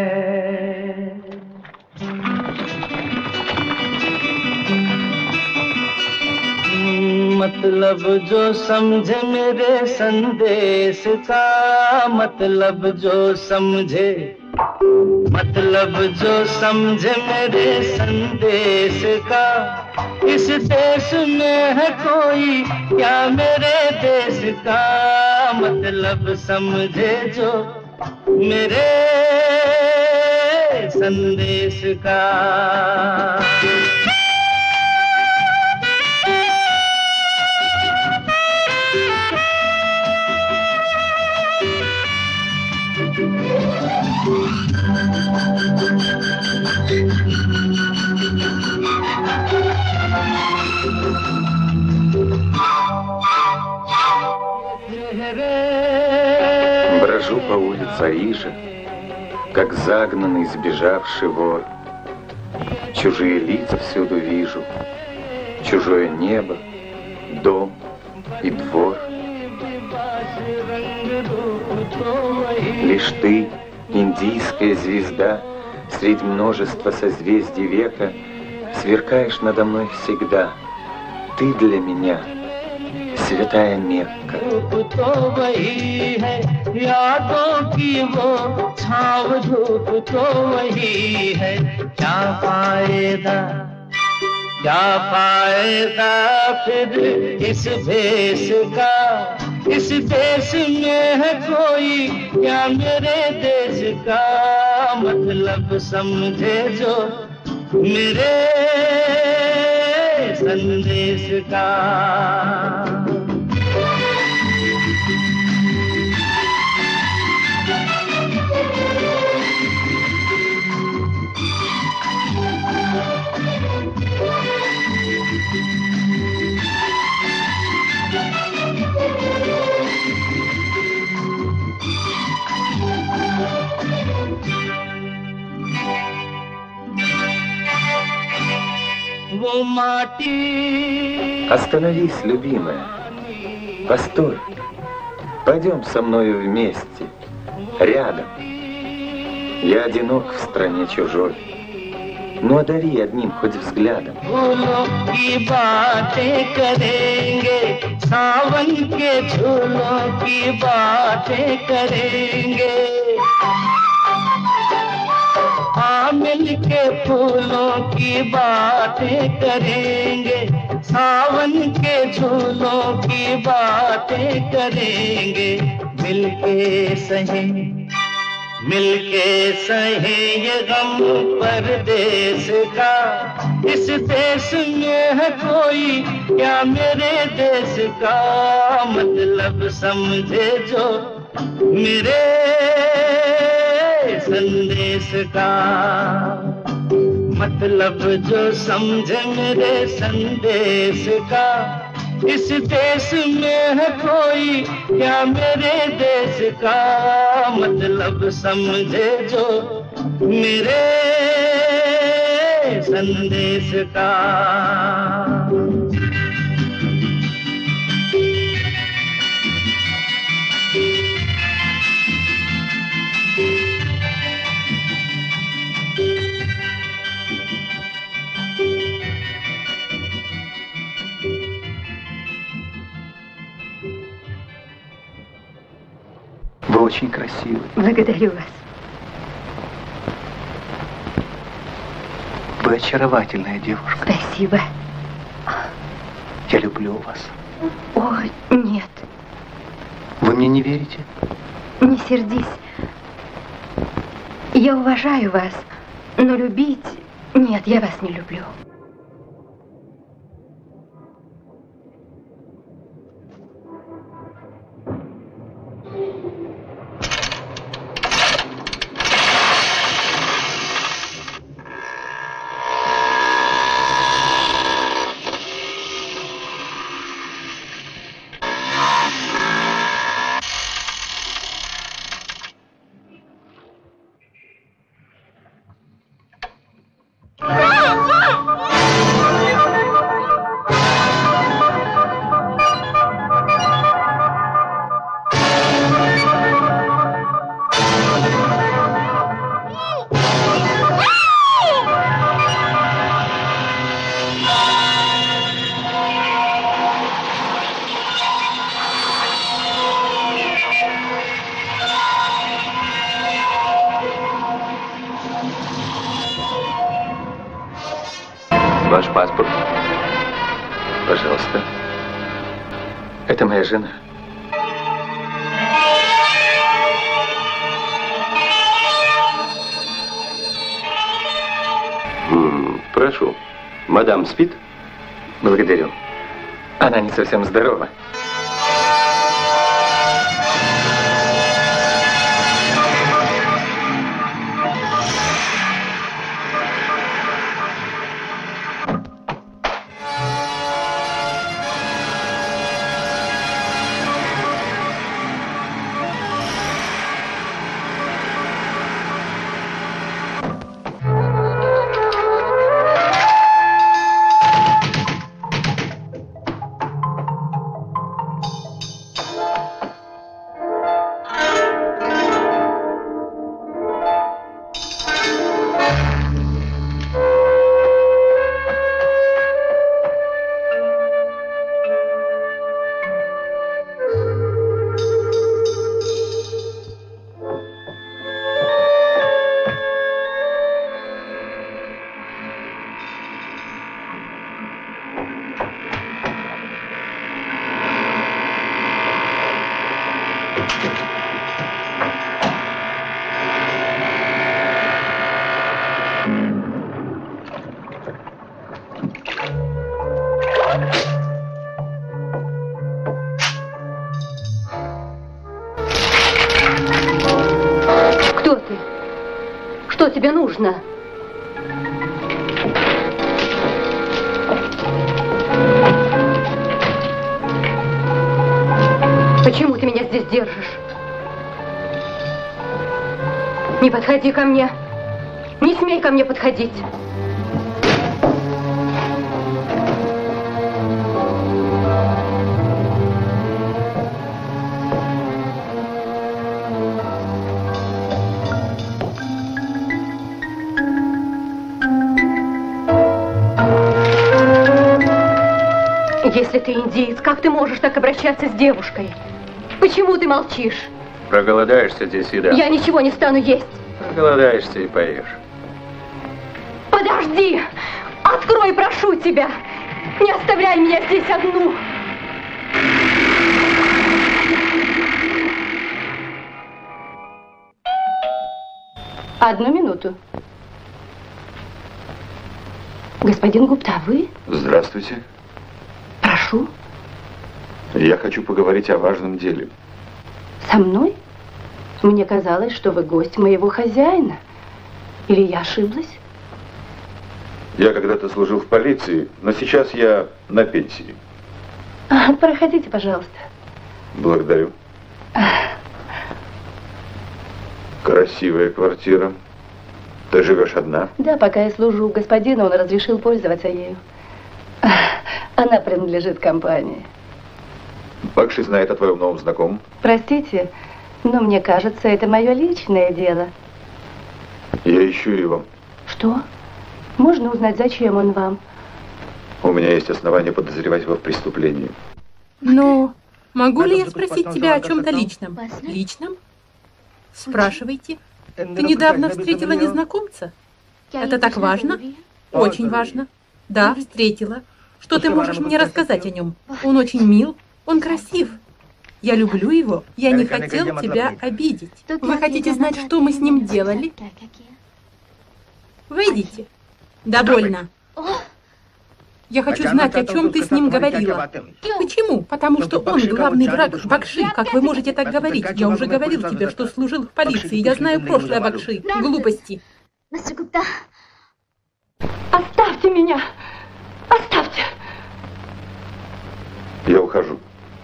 मतलब जो समझे मेरे संदेश का, मतलब जो समझे, मतलब जो समझे मेरे संदेश का, इस देश में है कोई क्या मेरे देश का, मतलब समझे जो मेरे संदेश का। Брожу по улице Парижа, как загнанный сбежавший вор. Чужие лица всюду вижу, чужое небо, дом и двор. Лишь ты, индийская звезда, среди множества созвездий века, сверкаешь надо мной всегда. Ты для меня святая Мекка. तो वही है यादों की वो छाव, धूप तो वही है। क्या फायदा, क्या फायदा फिर इस भेष का, इस देश में है कोई क्या मेरे देश का, मतलब समझे जो मेरे संदेश का। Остановись, любимая. Постой. Пойдем со мною вместе. Рядом. Я одинок в стране чужой. Ну, одари одним хоть взглядом. फूलों की बातें करेंगे, सावन के झूलों की बातें करेंगे। आ मिल के फूलों की बातें करेंगे, सावन के झूलों की बातें करेंगे। मिलके सहे, मिलके सहे ये गम परदेश का, इस देश में है कोई क्या मेरे देश का, मतलब समझे जो मेरे संदेश का, मतलब जो समझे मेरे संदेश का, इस देश में है कोई क्या मेरे देश का, मतलब समझे जो मेरे संदेश का। Вы очень красивы. Благодарю вас. Вы очаровательная девушка. Спасибо. Я люблю вас. О, нет. Вы мне не верите? Не сердись. Я уважаю вас, но любить... Нет, я вас не люблю. Ваш паспорт. Пожалуйста. Это моя жена. М-м, прошу. Мадам спит? Благодарю. Она не совсем здорова. Кто ты? Что тебе нужно? Почему ты меня здесь держишь? Не подходи ко мне. Не смей ко мне подходить. Если ты индиец, как ты можешь так обращаться с девушкой? Почему ты молчишь? Проголодаешься здесь, еда. Я ничего не стану есть. Проголодаешься и поешь. Подожди! Открой, прошу тебя! Не оставляй меня здесь одну! Одну минуту. Господин Гупта, вы? Здравствуйте. Прошу. Я хочу поговорить о важном деле. Со мной? Мне казалось, что вы гость моего хозяина. Или я ошиблась? Я когда-то служил в полиции, но сейчас я на пенсии. А, проходите, пожалуйста. Благодарю. Красивая квартира. Ты живешь одна? Да, пока я служу у господина, он разрешил пользоваться ею. Она принадлежит компании. Бакши знает о твоем новом знакомом. Простите, но мне кажется, это мое личное дело. Я ищу его. Что? Можно узнать, зачем он вам? У меня есть основания подозревать его в преступлении. Но могу ли я спросить тебя о чем-то личном? Личном? Спрашивайте. Ты недавно встретила незнакомца? Это так важно? Очень важно. Да, встретила. Что ты можешь мне рассказать о нем? Он очень мил, он красив. Я люблю его. Я не хотел тебя обидеть. Вы хотите знать, что мы с ним делали? Выйдите. Довольно. Я хочу знать, о чем ты с ним говорила. Почему? Потому что он главный враг Бакши. Как вы можете так говорить? Я уже говорил тебе, что служил в полиции. Я знаю прошлое Бакши. Глупости. Оставьте меня! Оставьте! Я ухожу.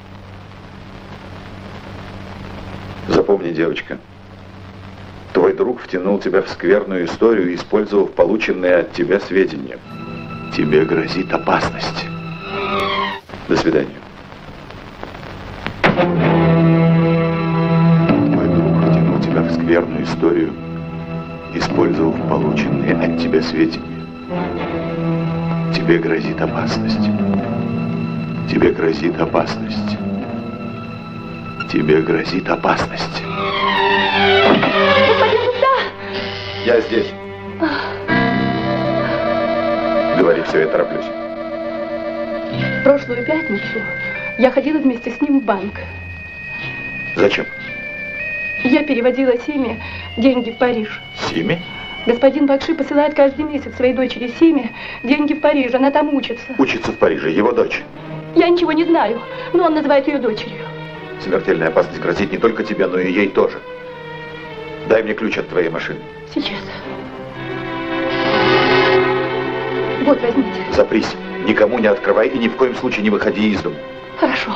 Запомни, девочка. Твой друг втянул тебя в скверную историю, использовав полученные от тебя сведения. Тебе грозит опасность. До свидания. Твой друг втянул тебя в скверную историю, использовав полученные от тебя сведения. Тебе грозит опасность. Тебе грозит опасность. Тебе грозит опасность. Господин Гупта! Я здесь. Говори все, я тороплюсь. В прошлую пятницу я ходила вместе с ним в банк. Зачем? Я переводила Симе деньги в Париж. Симе? Господин Бакши посылает каждый месяц своей дочери Симе деньги в Париж. Она там учится. Учится в Париже, его дочь. Я ничего не знаю, но он называет ее дочерью. Смертельная опасность грозит не только тебе, но и ей тоже. Дай мне ключ от твоей машины. Сейчас. Вот, возьмите. Запрись. Никому не открывай и ни в коем случае не выходи из дому. Хорошо.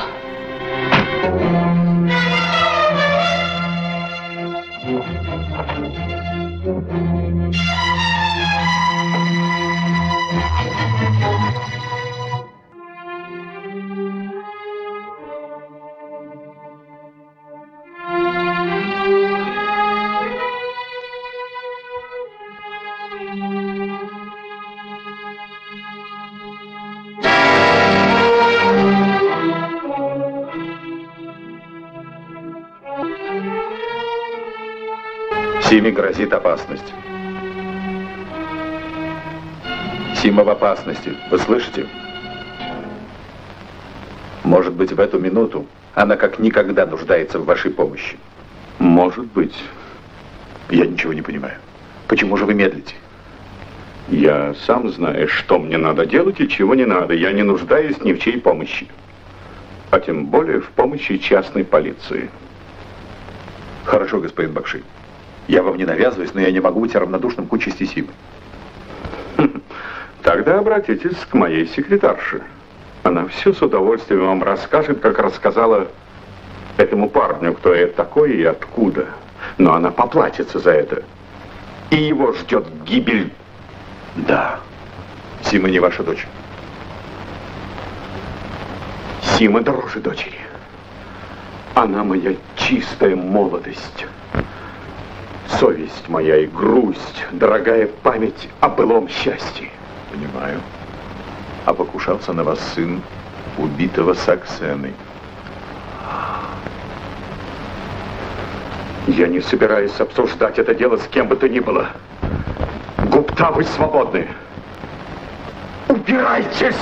Симе грозит опасность. Сима в опасности. Вы слышите? Может быть, в эту минуту она как никогда нуждается в вашей помощи. Может быть. Я ничего не понимаю. Почему же вы медлите? Я сам знаю, что мне надо делать и чего не надо. Я не нуждаюсь ни в чьей помощи. А тем более в помощи частной полиции. Хорошо, господин Бакши. Я вам не навязываюсь, но я не могу быть равнодушным к участи Симы. Тогда обратитесь к моей секретарше. Она все с удовольствием вам расскажет, как рассказала этому парню, кто я такой и откуда. Но она поплатится за это. И его ждет гибель. Да. Сима не ваша дочь. Сима дороже дочери. Она моя чистая молодость. Совесть моя и грусть, дорогая память о былом счастье. Понимаю. А покушался на вас сын убитого Саксены. Я не собираюсь обсуждать это дело с кем бы то ни было. Гупта, вы свободны. Убирайтесь!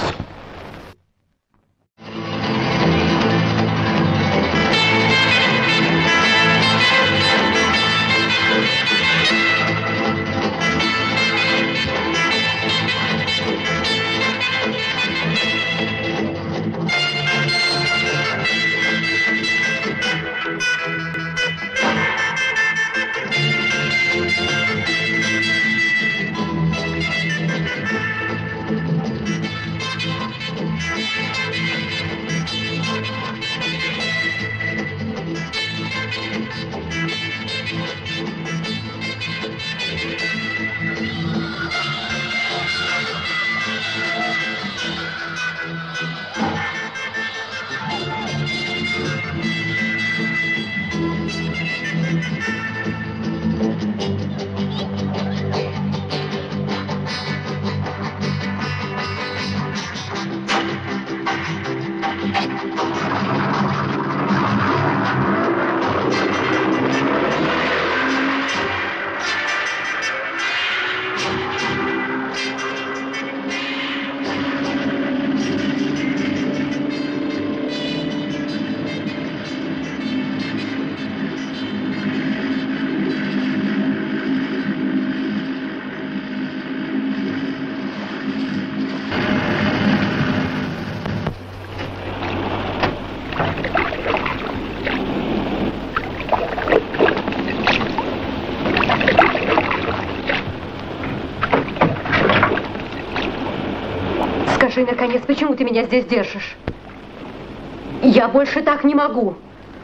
Скажи, наконец, почему ты меня здесь держишь? Я больше так не могу.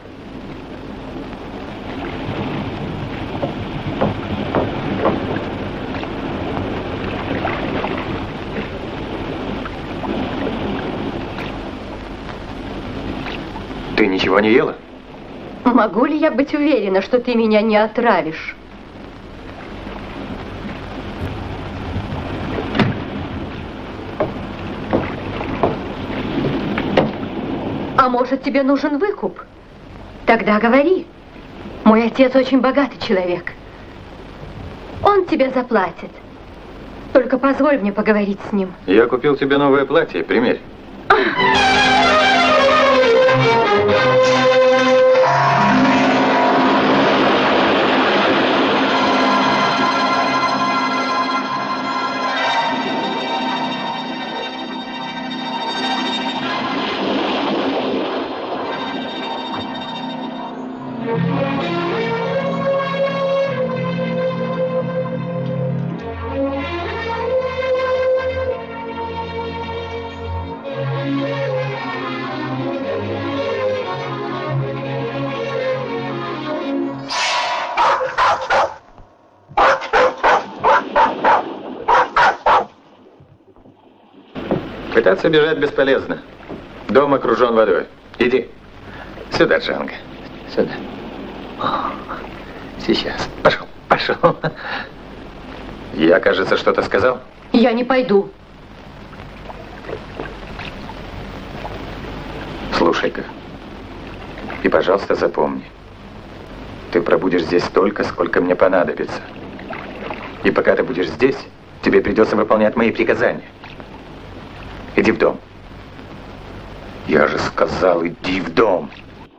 Ты ничего не ела? Могу ли я быть уверена, что ты меня не отравишь? А может, тебе нужен выкуп? Тогда говори. Мой отец очень богатый человек. Он тебе заплатит. Только позволь мне поговорить с ним. Я купил тебе новое платье, примерь. Пытаться бежать бесполезно. Дом окружен водой. Иди. Сюда, Джанго. Сюда. О, сейчас. Пошел, пошел. Я, кажется, что-то сказал? Я не пойду. Слушай-ка. И, пожалуйста, запомни. Ты пробудешь здесь столько, сколько мне понадобится. И пока ты будешь здесь, тебе придется выполнять мои приказания. Иди в дом. Я же сказал, иди в дом.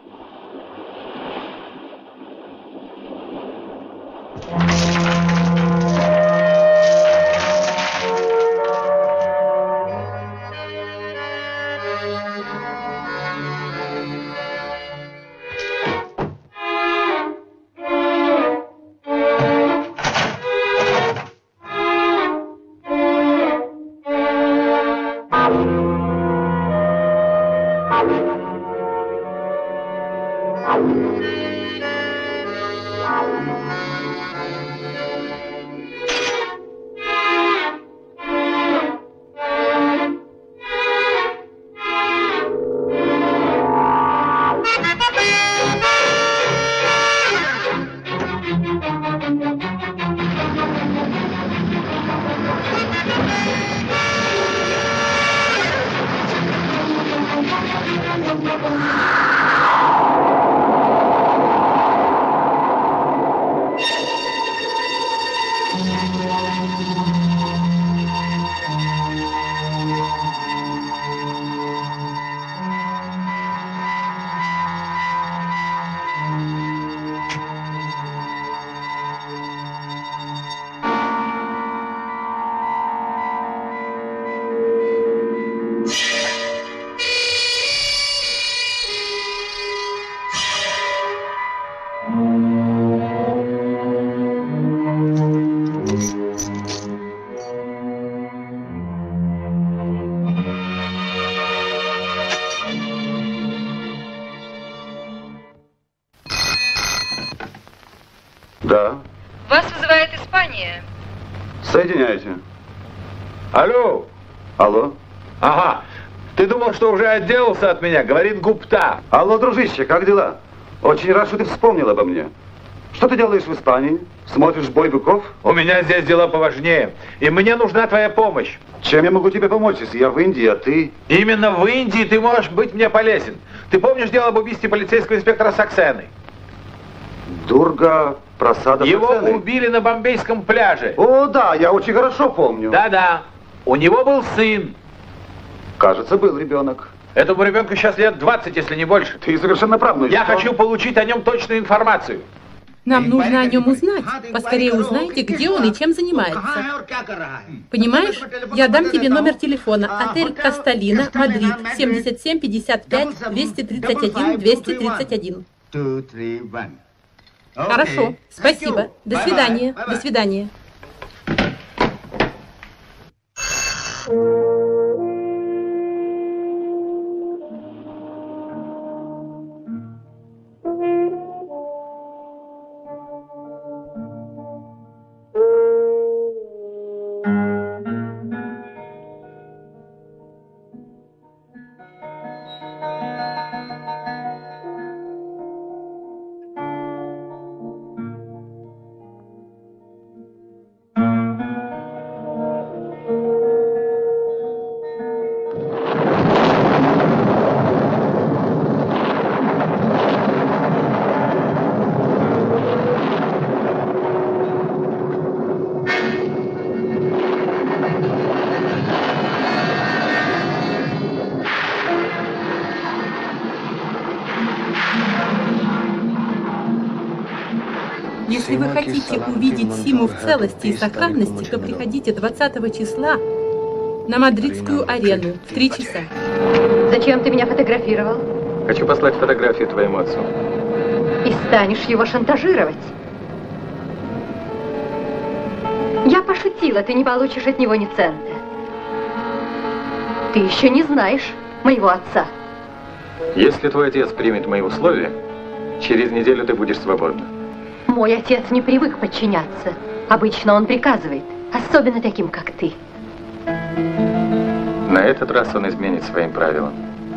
Да. Вас вызывает Испания. Соединяйте. Алло. Алло. Ага. Ты думал, что уже отделался от меня? Говорит Гупта. Алло, дружище, как дела? Очень рад, что ты вспомнил обо мне. Что ты делаешь в Испании? Смотришь бой быков? У меня здесь дела поважнее. И мне нужна твоя помощь. Чем я могу тебе помочь, если я в Индии, а ты... Именно в Индии ты можешь быть мне полезен. Ты помнишь дело об убийстве полицейского инспектора Саксены? Дурга Прасада Его Саксены? убили на бомбейском пляже. О, да, я очень хорошо помню. Да-да. У него был сын. Кажется, был ребенок. Этому ребенку сейчас лет двадцать, если не больше. Ты совершенно прав, но Я что? хочу получить о нем точную информацию. Нам нужно о нем узнать. Поскорее узнайте, где он и чем занимается. Понимаешь? Я дам тебе номер телефона. Отель Касталина, Мадрид, семьдесят семь пятьдесят пять двести тридцать один двести тридцать один. Хорошо. Спасибо. До свидания. До свидания. Если вы хотите увидеть Симу в целости и сохранности, то приходите двадцатого числа на Мадридскую арену в три часа. Зачем ты меня фотографировал? Хочу послать фотографию твоему отцу. И станешь его шантажировать. Я пошутила, ты не получишь от него ни цента. Ты еще не знаешь моего отца. Если твой отец примет мои условия, через неделю ты будешь свободна. Мой отец не привык подчиняться. Обычно он приказывает, особенно таким, как ты. На этот раз он изменит своим правилам.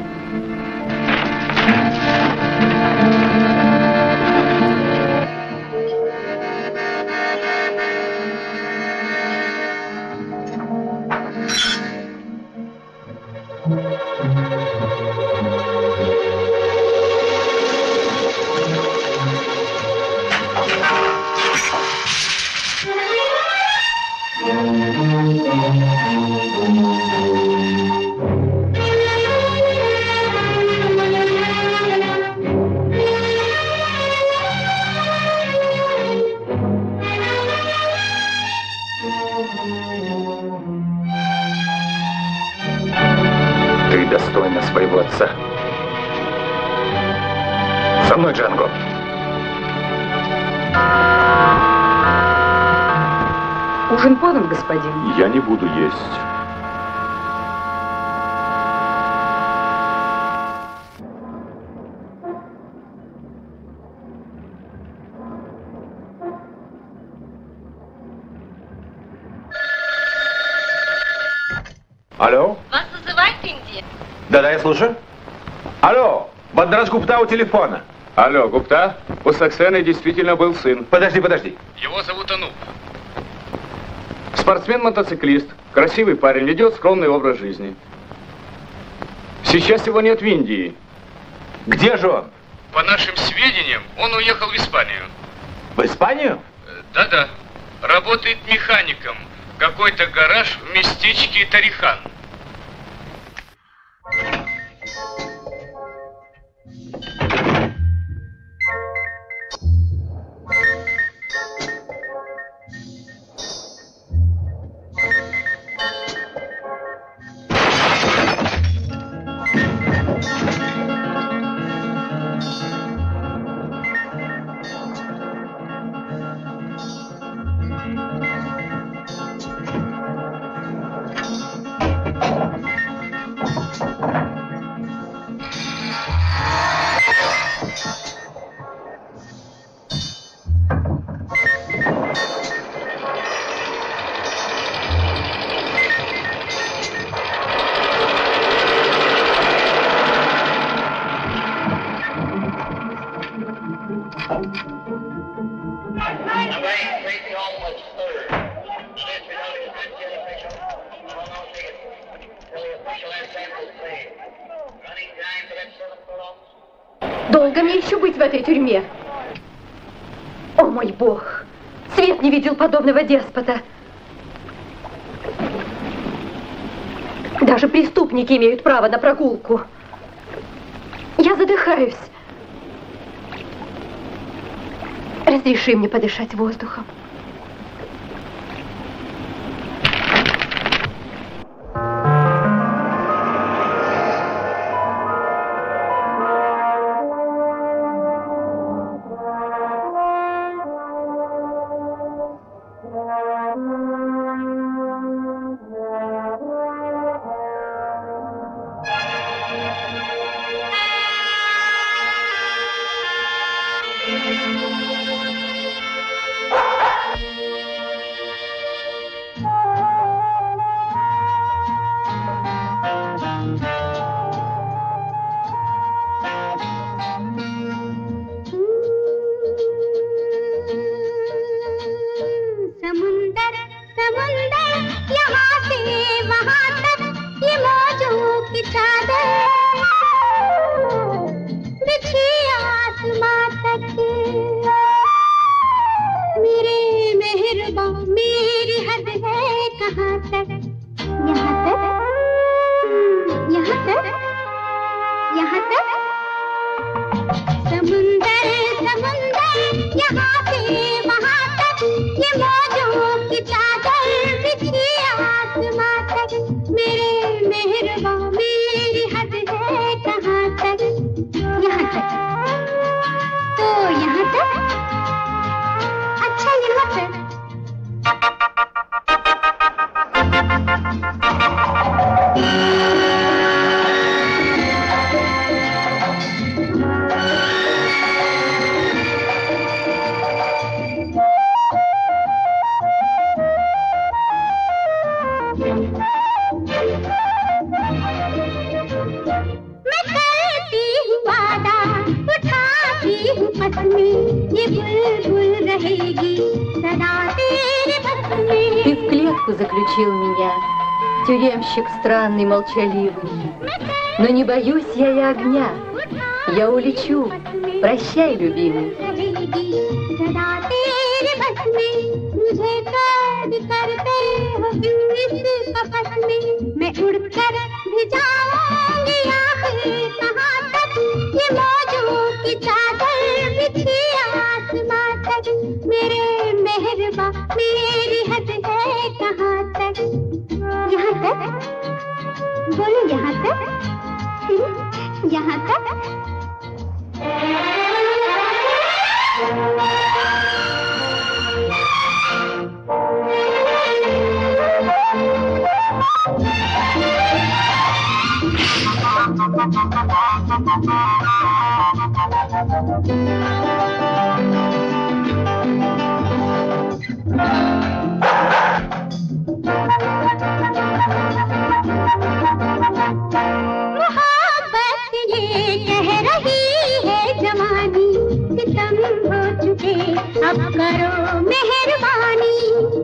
Ты достойна своего отца. Со мной, Джанго. Ужин подан, господин. Я не буду есть. Алло? Вас вызывает Индия? Да-да, я слушаю. Алло, Бандарас Гупта у телефона. Алло, Гупта, у Саксены действительно был сын. Подожди, подожди. Его зовут Ануп. Спортсмен-мотоциклист, красивый парень, ведет скромный образ жизни. Сейчас его нет в Индии. Где же он? По нашим сведениям, он уехал в Испанию. В Испанию? Да-да. Работает механиком. Какой-то гараж в местечке Тарихан. Долго мне еще быть в этой тюрьме? О, мой Бог! Свет не видел подобного деспота. Даже преступники имеют право на прогулку. Я задыхаюсь. Разреши мне подышать воздухом. समुंदर समुंदर यहाँ पे वहाँ клетку заключил меня, тюремщик странный, молчаливый. Но не боюсь я и огня, я улечу. Прощай, любимый. मेरे मेहरबा मेरी हद है कहाँ तक? यहाँ तक? बोलो यहाँ तक? यहाँ तक? मोहब्बत ये कह रही है जवानी कि तुम हो चुके अब करो मेहरबानी।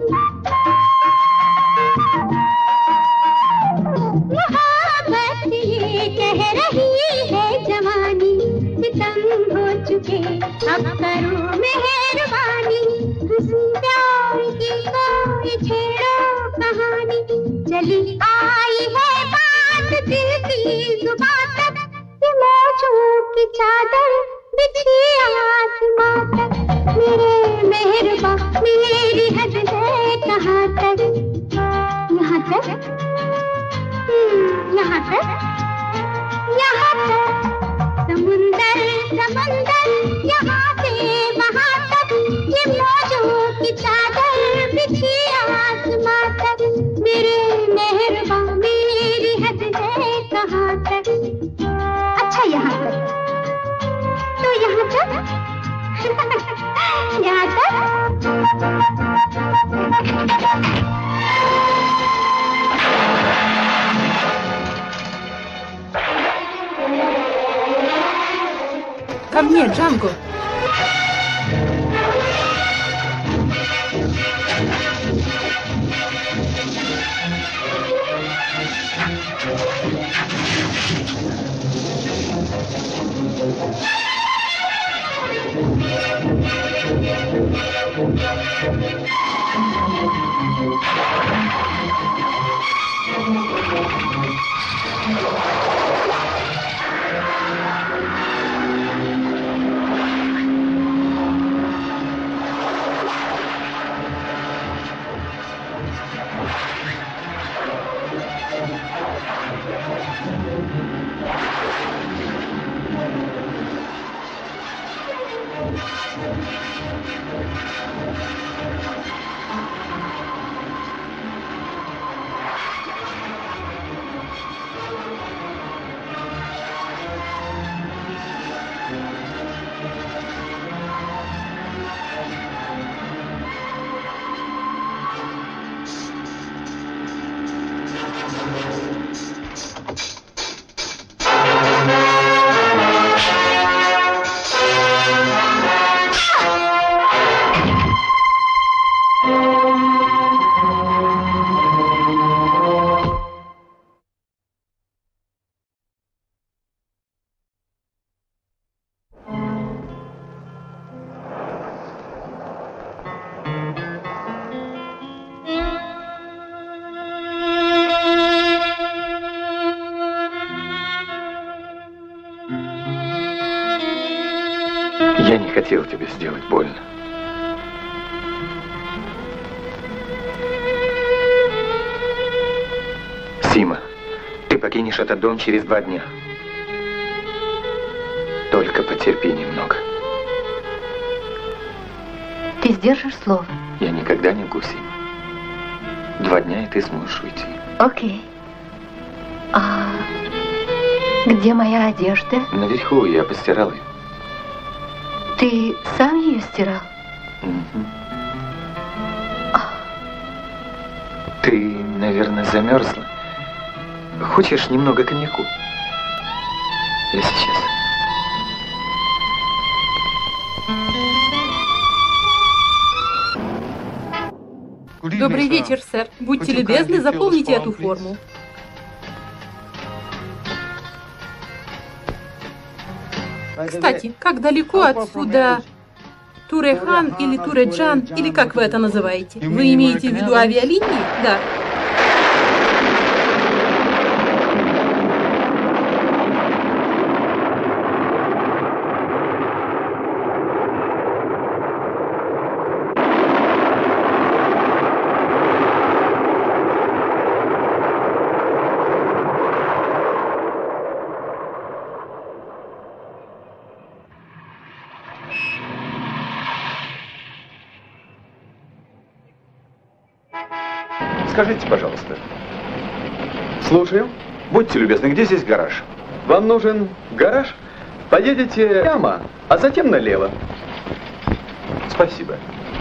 मोहब्बत ये कह रही है जवानी कि तुम हो चुके अब करो मेहरबानी। हंसी प्यार की कोई छेड़ो कहानी, चली आई है बात दिल की जुबान तक कि मौजों की चादर बिछी आसमां तक। मेरे मेहरबा मेरी हद है कहाँ तक? यहाँ तक? यहाँ तक? यहाँ तक? समुंदर समंदर यहाँ से वहाँ तक ये मौजों की चादर बिछी आसमां तक। मेरे मेहरबा मेरी हद है कहाँ तक? अच्छा यहाँ तक तो यहाँ तक यहाँ तक Ко мне, Джанго! Я не хотел тебе сделать больно. Сима, ты покинешь этот дом через два дня. Только потерпи немного. Ты сдержишь слово? Я никогда не лгу, Сима. Два дня, и ты сможешь уйти. Окей. А где моя одежда? Наверху я постирал ее. Ты сам ее стирал? Угу. Ты, наверное, замерзла. Хочешь немного коньяку? Я сейчас. Добрый вечер, сэр. Будьте любезны, заполните эту форму. Кстати, как далеко отсюда Туре-хан или Туре-джан, или как вы это называете? Вы имеете в виду авиалинии? Да. Скажите, пожалуйста. Слушаю. Будьте любезны, где здесь гараж? Вам нужен гараж? Поедете прямо, а затем налево. Спасибо.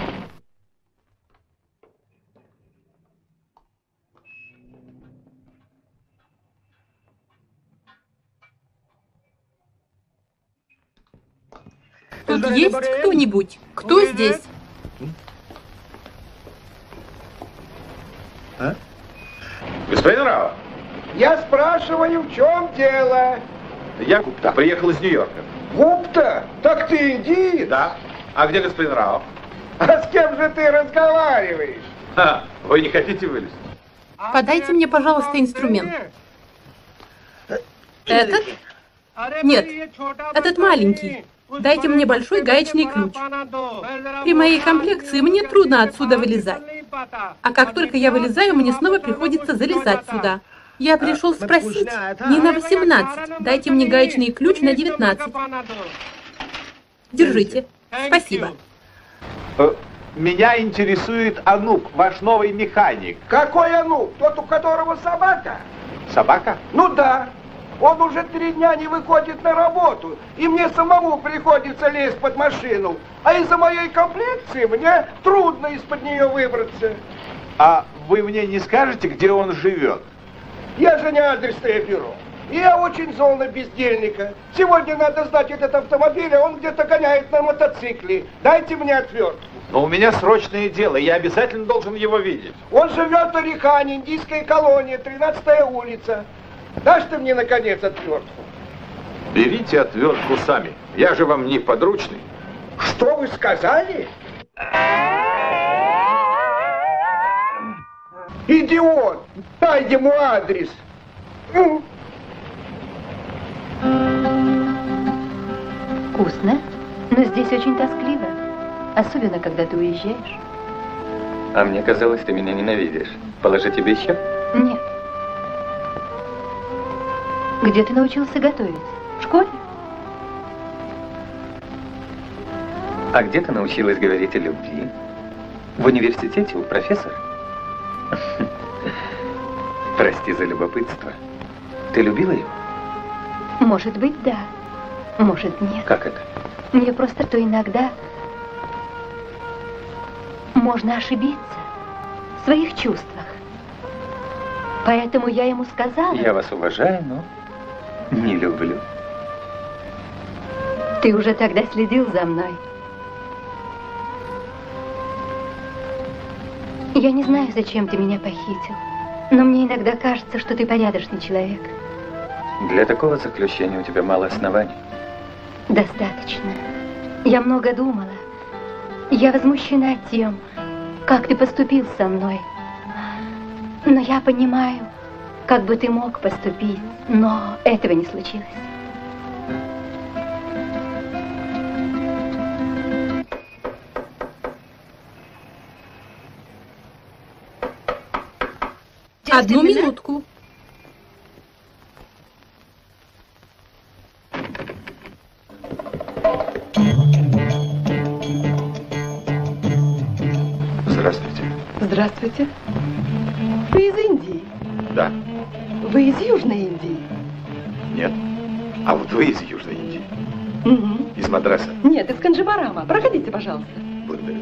Тут есть кто-нибудь? Кто здесь? А? Господин Рао. Я спрашиваю, в чем дело? Я Гупта, приехал из Нью-Йорка. Гупта? Так ты индиец? Да. А где господин Рао? А с кем же ты разговариваешь? А, вы не хотите вылезть? Подайте мне, пожалуйста, инструмент. Этот? Нет, этот маленький. Дайте мне большой гаечный ключ. При моей комплекции мне трудно отсюда вылезать. А как только я вылезаю, мне снова приходится залезать сюда. Я пришел спросить, не на восемнадцать. Дайте мне гаечный ключ на девятнадцать. Держите. Спасибо. Меня интересует Ануп, ваш новый механик. Какой Ануп? Тот, у которого собака? Собака? Ну да. Он уже три дня не выходит на работу, и мне самому приходится лезть под машину. А из-за моей комплекции мне трудно из-под нее выбраться. А вы мне не скажете, где он живет? Я же не адресное бюро. И я очень зол на бездельника. Сегодня надо сдать этот автомобиль, а он где-то гоняет на мотоцикле. Дайте мне отвертку. Но у меня срочное дело, я обязательно должен его видеть. Он живет в Орехане, индийская колония, тринадцатая улица. Дашь ты мне, наконец, отвертку? Берите отвертку сами. Я же вам не подручный. Что вы сказали? Идиот! Дай ему адрес. Вкусно, но здесь очень тоскливо. Особенно, когда ты уезжаешь. А мне казалось, ты меня ненавидишь. Положи тебе еще? Нет. Где ты научился готовить? В школе? А где ты научилась говорить о любви? В университете у профессора? Прости за любопытство. Ты любила его? Может быть, да. Может, нет. Как это? Мне просто то иногда можно ошибиться в своих чувствах. Поэтому я ему сказала... Я вас уважаю, но не люблю. Ты уже тогда следил за мной. Я не знаю, зачем ты меня похитил, но мне иногда кажется, что ты порядочный человек. Для такого заключения у тебя мало оснований. Достаточно. Я много думала. Я возмущена тем, как ты поступил со мной. Но я понимаю, как бы ты мог поступить, но этого не случилось. Одну минутку. Здравствуйте. Здравствуйте. Вы из Индии? Да. Вы из Южной Индии? Нет. А вот вы из Южной Индии. Угу. Из Мадраса. Нет, из Канджибарама. Проходите, пожалуйста. Благодарю.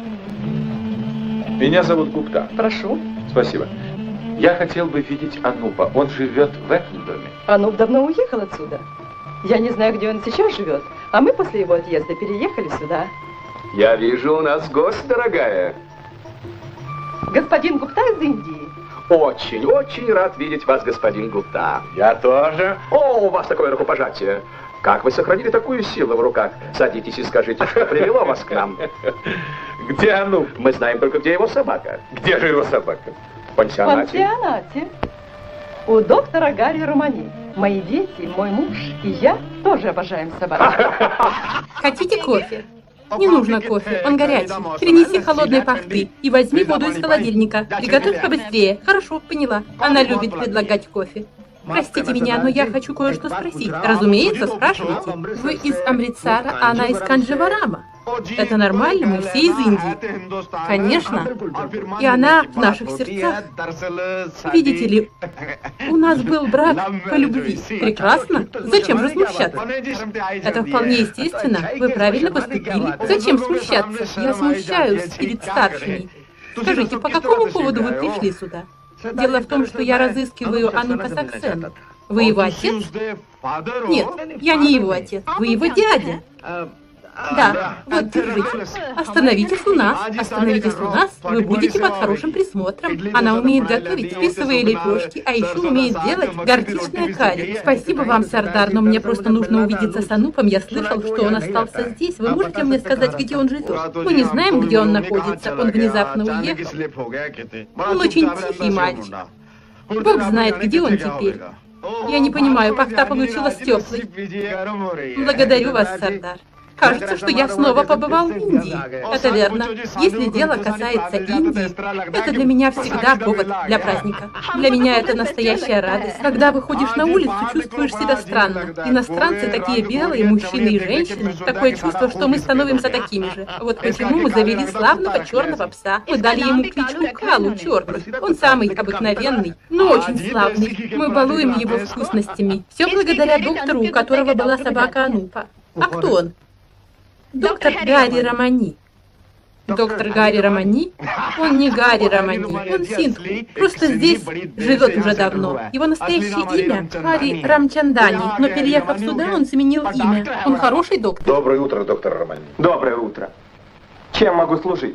Меня зовут Гупта. Прошу. Спасибо. Я хотел бы видеть Анупа. Он живет в этом доме. Ануп давно уехал отсюда. Я не знаю, где он сейчас живет, а мы после его отъезда переехали сюда. Я вижу, у нас гость, дорогая. Господин Гупта из Индии. Очень, очень рад видеть вас, господин Гупта. Я тоже. О, у вас такое рукопожатие. Как вы сохранили такую силу в руках? Садитесь и скажите, что привело вас к нам. Где Ануп? Мы знаем только, где его собака. Где же его собака? В пансионате. В пансионате. У доктора Гарри Романи. Мои дети, мой муж и я тоже обожаем собак. Хотите кофе? Не нужно кофе, он горячий. Принеси холодной пахты и возьми воду из холодильника. Приготовь побыстрее. Хорошо, поняла. Она любит предлагать кофе. Простите меня, но я хочу кое-что спросить. Разумеется, спрашивайте. Вы из Амритсара, а она из Кандживарама. Это нормально, мы все из Индии. Конечно. И она в наших сердцах. Видите ли, у нас был брак по любви. Прекрасно. Зачем же смущаться? Это вполне естественно. Вы правильно поступили. Зачем смущаться? Я смущаюсь перед старшими. Скажите, по какому поводу вы пришли сюда? Дело в том, что я разыскиваю Анупа Саксена. Вы его отец? Нет, я не его отец. Вы его дядя. Да, вот, держите. Остановитесь у нас. Остановитесь у нас. Вы будете под хорошим присмотром. Она умеет готовить списовые лепешки, а еще умеет делать горчичное карри. Спасибо вам, Сардар, но мне просто нужно увидеться с Анупом. Я слышал, что он остался здесь. Вы можете мне сказать, где он живет? Мы не знаем, где он находится. Он внезапно уехал. Он очень тихий мальчик. Бог знает, где он теперь. Я не понимаю, пахта получилась теплой. Благодарю вас, Сардар. Кажется, что я снова побывал в Индии. Это верно. Если дело касается Индии, это для меня всегда повод для праздника. Для меня это настоящая радость. Когда выходишь на улицу, чувствуешь себя странно. Иностранцы такие белые, мужчины и женщины. Такое чувство, что мы становимся такими же. Вот почему мы завели славного черного пса. Мы дали ему кличку Калу черный. Он самый обыкновенный, но очень славный. Мы балуем его вкусностями. Все благодаря доктору, у которого была собака Анупа. А кто он? Доктор Гарри Романи. Доктор Гарри Романи? Он не Гарри Романи, он Синдху. Просто здесь живет уже давно. Его настоящее имя Гарри Рамчандани, но переехав сюда, он сменил имя. Он хороший доктор. Доброе утро, доктор Романи. Доброе утро. Чем могу служить?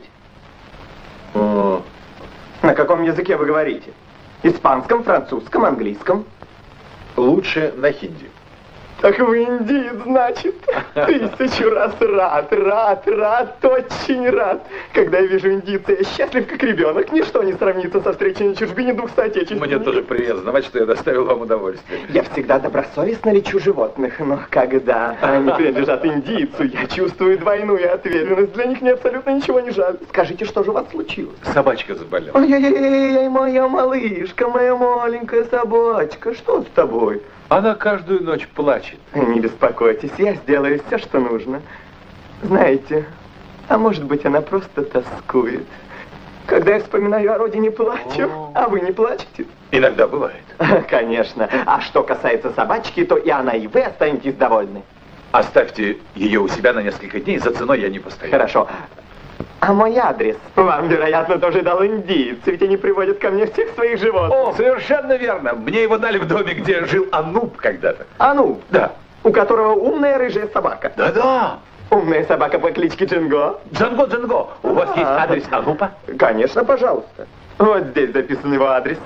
О. На каком языке вы говорите? Испанском, французском, английском? Лучше на хинди. Так вы индиец, значит? Тысячу раз рад, рад, рад, очень рад. Когда я вижу индийца, я счастлив, как ребенок. Ничто не сравнится со встречей на чужбине двух соотечественников. Мне тоже приятно знать, что я доставил вам удовольствие. Я всегда добросовестно лечу животных, но когда они принадлежат индийцу, я чувствую двойную ответственность. Для них мне абсолютно ничего не жаль. Скажите, что же у вас случилось? Собачка заболела. Ой-ой-ой, моя малышка, моя маленькая собачка, что с тобой? Она каждую ночь плачет. Не беспокойтесь, я сделаю все, что нужно. Знаете, а может быть, она просто тоскует. Когда я вспоминаю о родине, плачу. А вы не плачете? Иногда бывает. Конечно. А что касается собачки, то и она, и вы останетесь довольны. Оставьте ее у себя на несколько дней, за ценой я не постою. Хорошо. А мой адрес вам, вероятно, тоже дал индиец, ведь они приводят ко мне всех своих животных. О, совершенно верно. Мне его дали в доме, где жил Ануп когда-то. Ануп? Да. У которого умная рыжая собака. Да-да. Умная собака по кличке Джинго. Джинго, Джинго. У вас есть адрес Анупа? Конечно, пожалуйста. Вот здесь записан его адрес.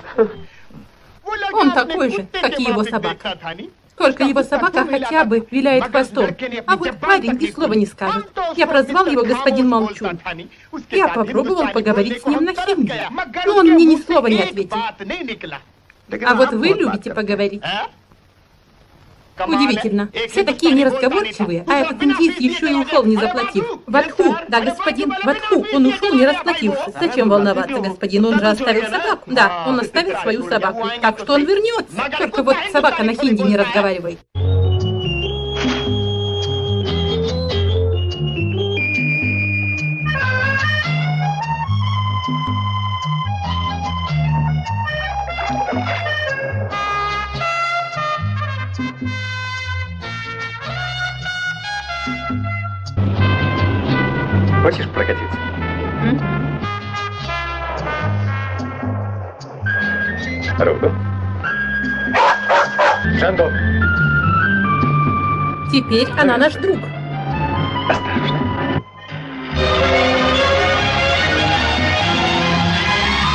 Он такой же, как и его собака. Только его собака хотя бы виляет хвостом, а вот парень и слова не скажет. Я прозвал его господин Молчун. Я попробовал поговорить с ним на хинди, но он мне ни слова не ответил. А вот вы любите поговорить. Удивительно. Все такие неразговорчивые, а этот индиец еще и ушел, не заплатив. Ватху, да, господин, Ватху, он ушел, не расплатившись. Зачем волноваться, господин, он же оставил собаку. Да, он оставил свою собаку, так что он вернется. Только вот собака на хинди не разговаривает. Хочешь прокатиться? Руку. Шанго. Теперь она наш друг. Осторожно.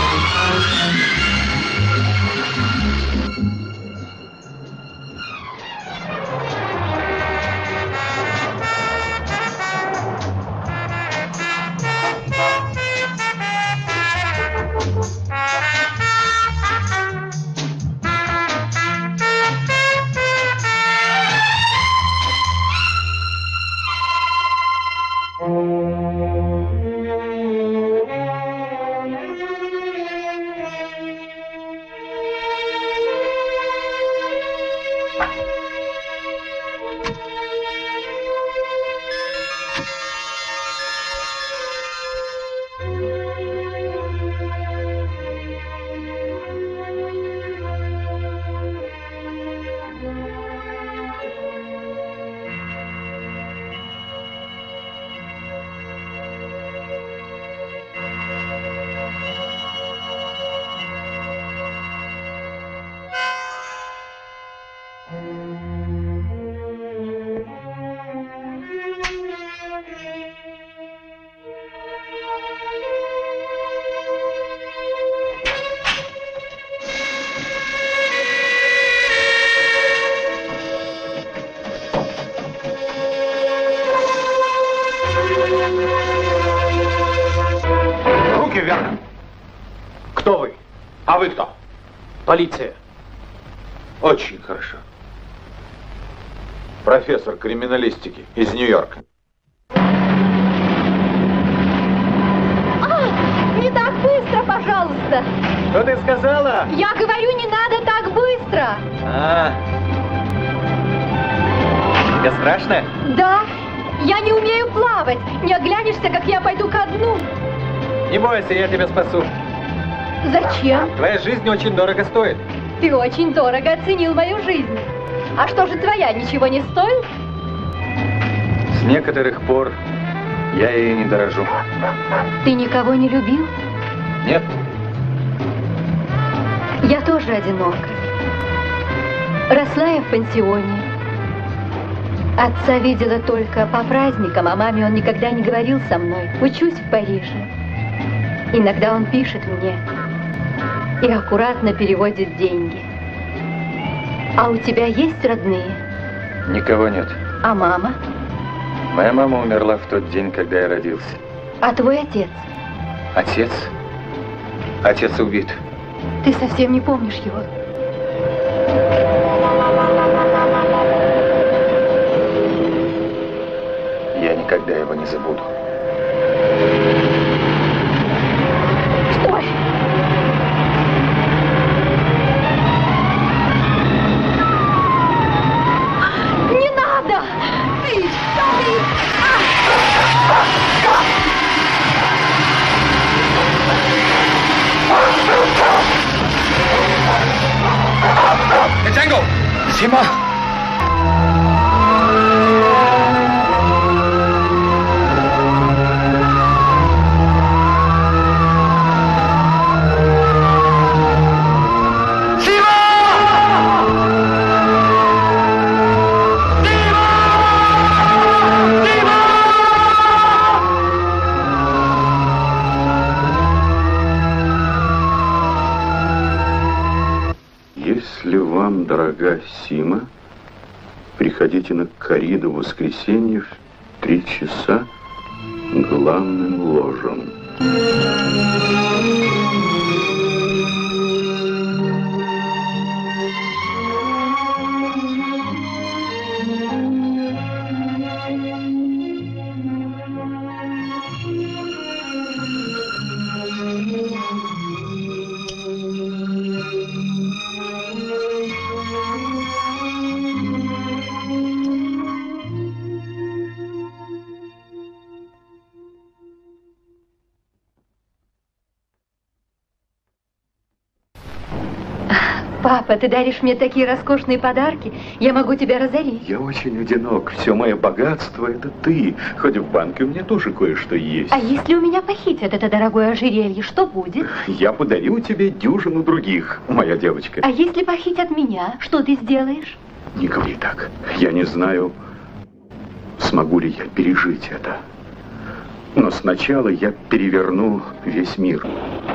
верно. Кто вы? А вы кто? Полиция. Очень хорошо. Профессор криминалистики из Нью-Йорка. А, не так быстро, пожалуйста. Что ты сказала? Я говорю, не надо так быстро. А. Тебе страшно? Да. Я не умею плавать. Не оглянешься, как я пойду ко дну. Не бойся, я тебя спасу. Зачем? Твоя жизнь очень дорого стоит. Ты очень дорого оценил мою жизнь. А что же твоя, ничего не стоит? С некоторых пор я ей не дорожу. Ты никого не любил? Нет. Я тоже одинока. Росла я в пансионе. Отца видела только по праздникам, а маме он никогда не говорил со мной. Учусь в Париже. Иногда он пишет мне и аккуратно переводит деньги. А у тебя есть родные? Никого нет. А мама? Моя мама умерла в тот день, когда я родился. А твой отец? Отец? Отец убит. Ты совсем не помнишь его? Я никогда его не забуду. Стой! Не надо! Ты! Ты! Джанго! Сима! Если вам дорога Сима, приходите на корриду в воскресенье в три часа главным ложем. Папа, ты даришь мне такие роскошные подарки, я могу тебя разорить. Я очень одинок. Все мое богатство — это ты. Хоть в банке у меня тоже кое-что есть. А если у меня похитят это дорогое ожерелье, что будет? Я подарю тебе дюжину других, моя девочка. А если похитят меня, что ты сделаешь? Не говори так. Я не знаю, смогу ли я пережить это. Но сначала я переверну весь мир.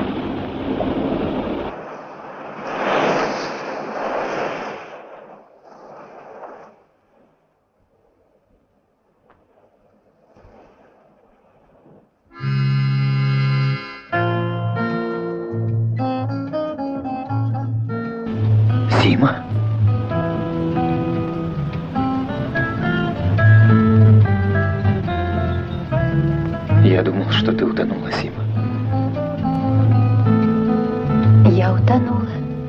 Сима? Я думал, что ты утонула, Сима. Я утонула.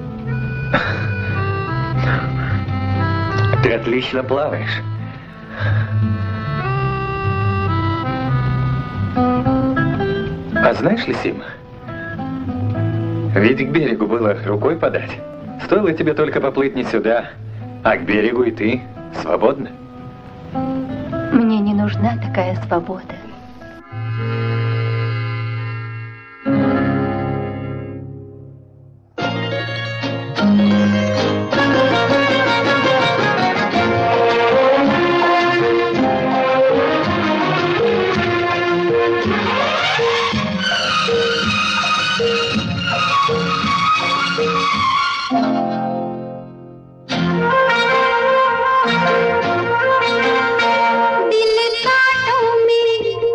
Ты отлично плаваешь. А знаешь ли, Сима, ведь к берегу было рукой подать. Стоило тебе только поплыть не сюда, а к берегу и ты свободна. Мне не нужна такая свобода. दिल कांटों में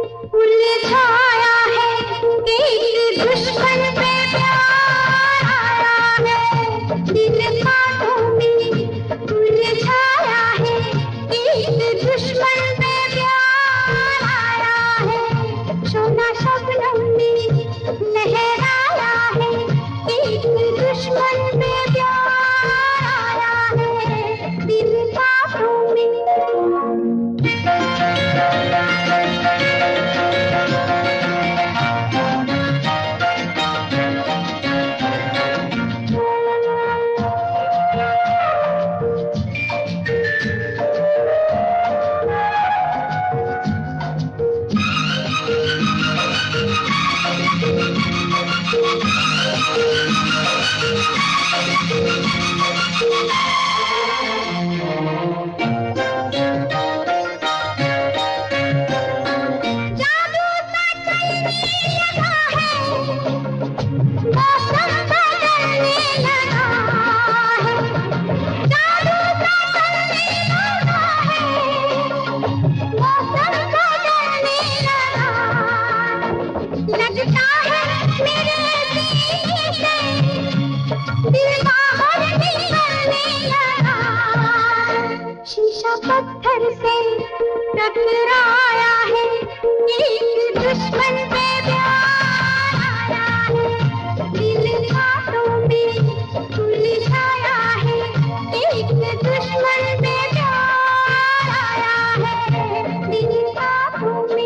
से टकराया है, एक दुश्मन पे प्यार आया है, दिल हाथों में उलझाया है, एक दुश्मन पे प्यार आया है, दिल हाथों में।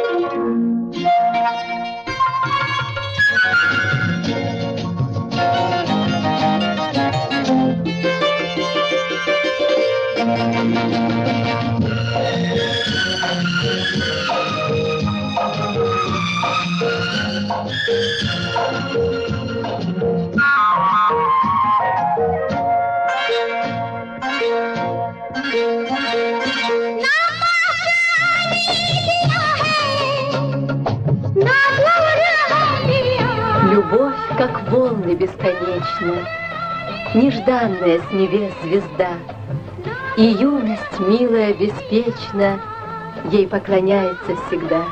Любовь, как волны, бесконечна, нежданная с небес звезда, и юность, милая, беспечна, ей поклоняется всегда.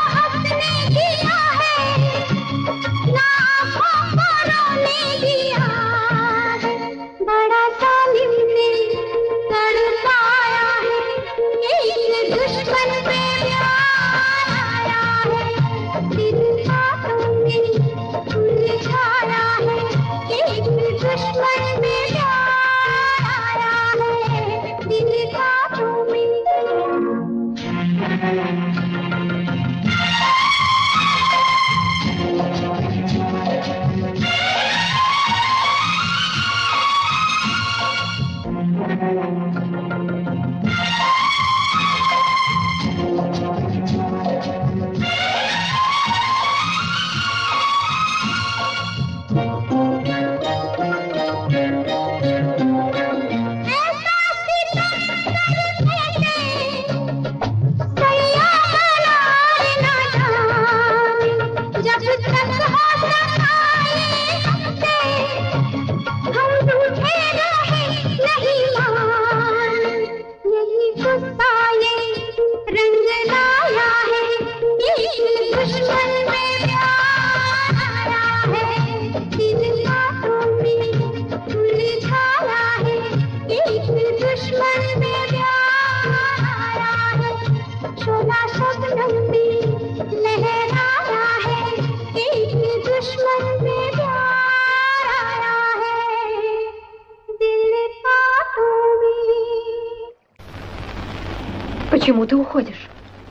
Почему ты уходишь?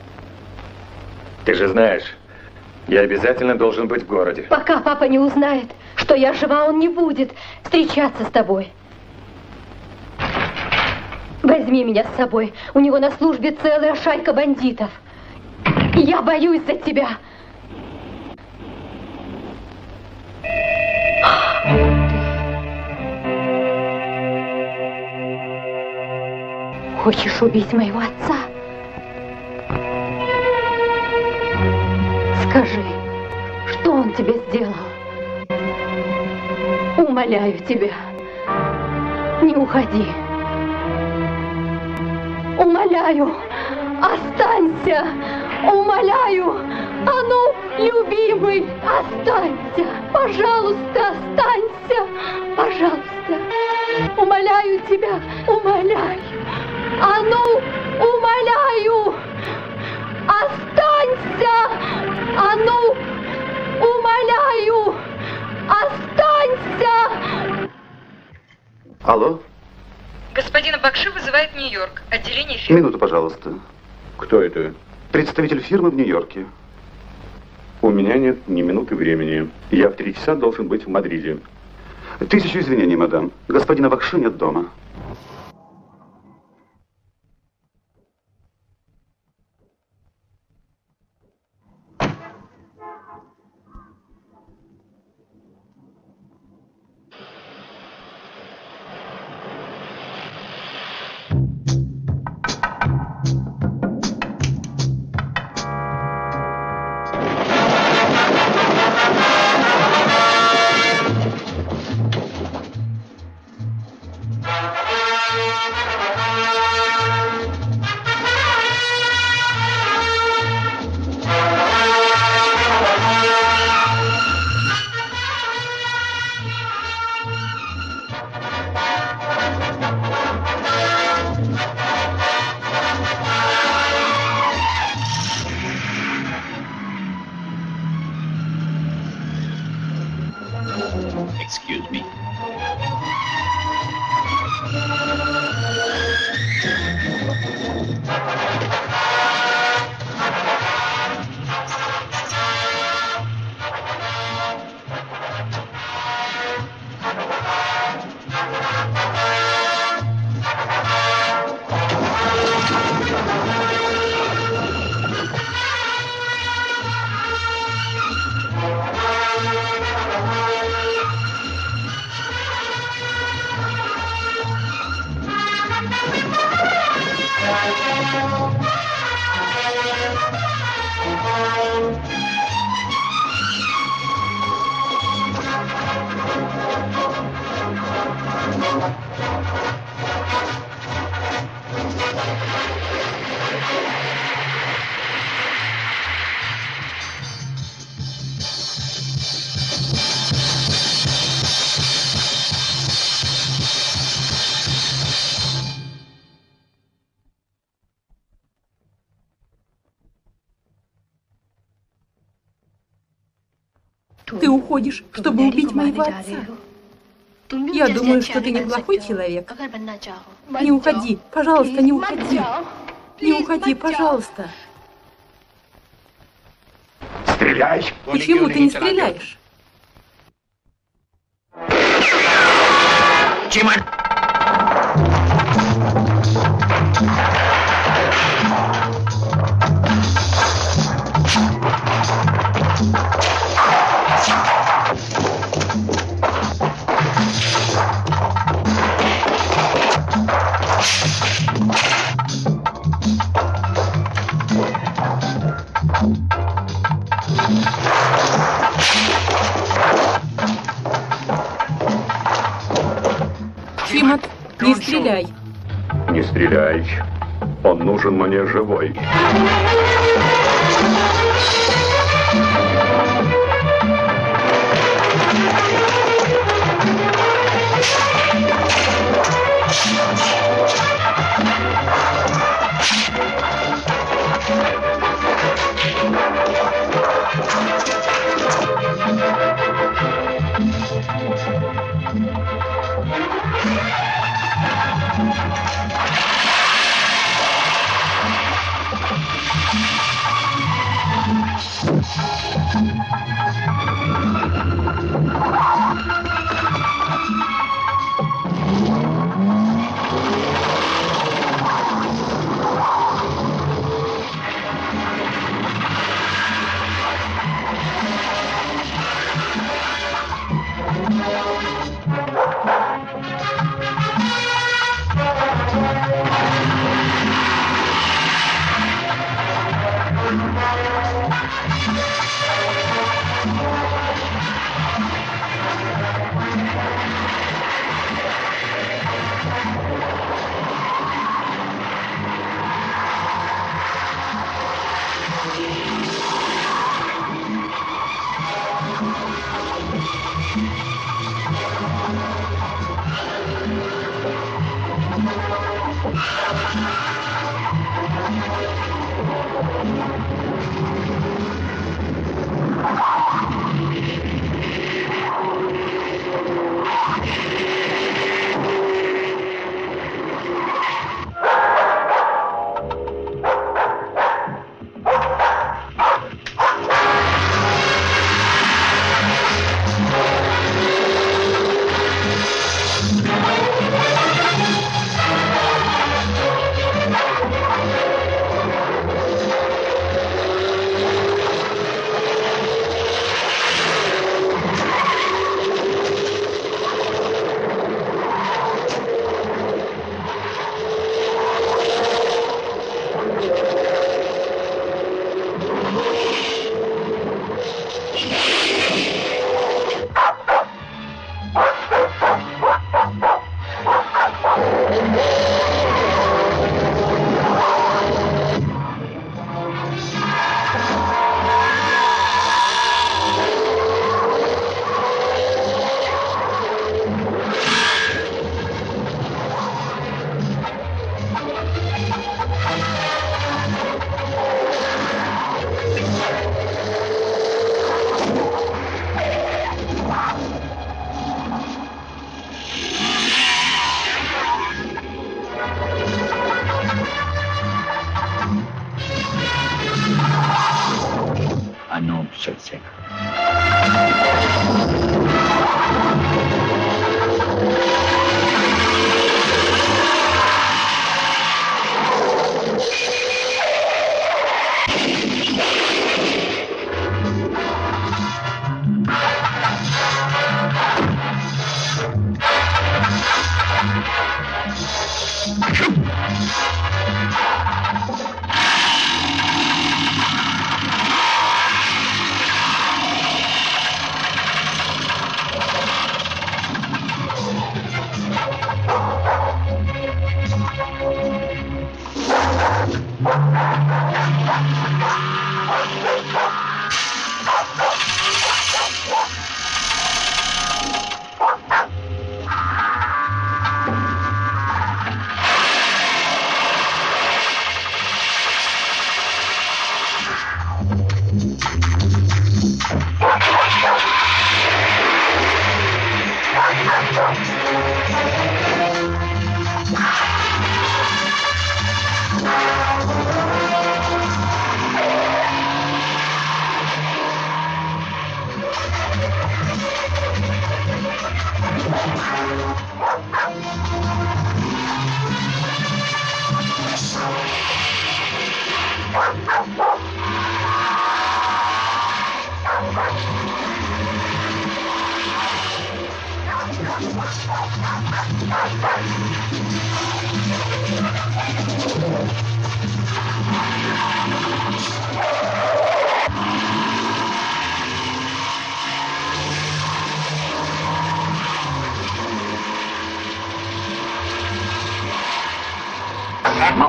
Ты же знаешь, я обязательно должен быть в городе. Пока папа не узнает, что я жива, он не будет встречаться с тобой. Возьми меня с собой. У него на службе целая шайка бандитов. Я боюсь за тебя. Хочешь убить моего отца? Скажи, что он тебе сделал? Умоляю тебя, не уходи. Умоляю, останься. Умоляю, а ну, любимый, останься. Пожалуйста, останься. Пожалуйста. Умоляю тебя, умоляю. А ну, умоляю, останься. А ну, умоляю, останься. Алло? Господина Бакши вызывает Нью-Йорк. Отделение фирмы. Минуту, пожалуйста. Кто это? Представитель фирмы в Нью-Йорке. У меня нет ни минуты времени. Я в три часа должен быть в Мадриде. Тысячу извинений, мадам. Господина Бакши нет дома. Ты уходишь, чтобы убить моего отца. Я думаю, что ты неплохой человек. Не уходи, пожалуйста, не уходи. Не уходи, пожалуйста. Стреляй! Почему ты не стреляешь? Чимон! Чимот, не стреляй. Не стреляй. Он нужен мне живой.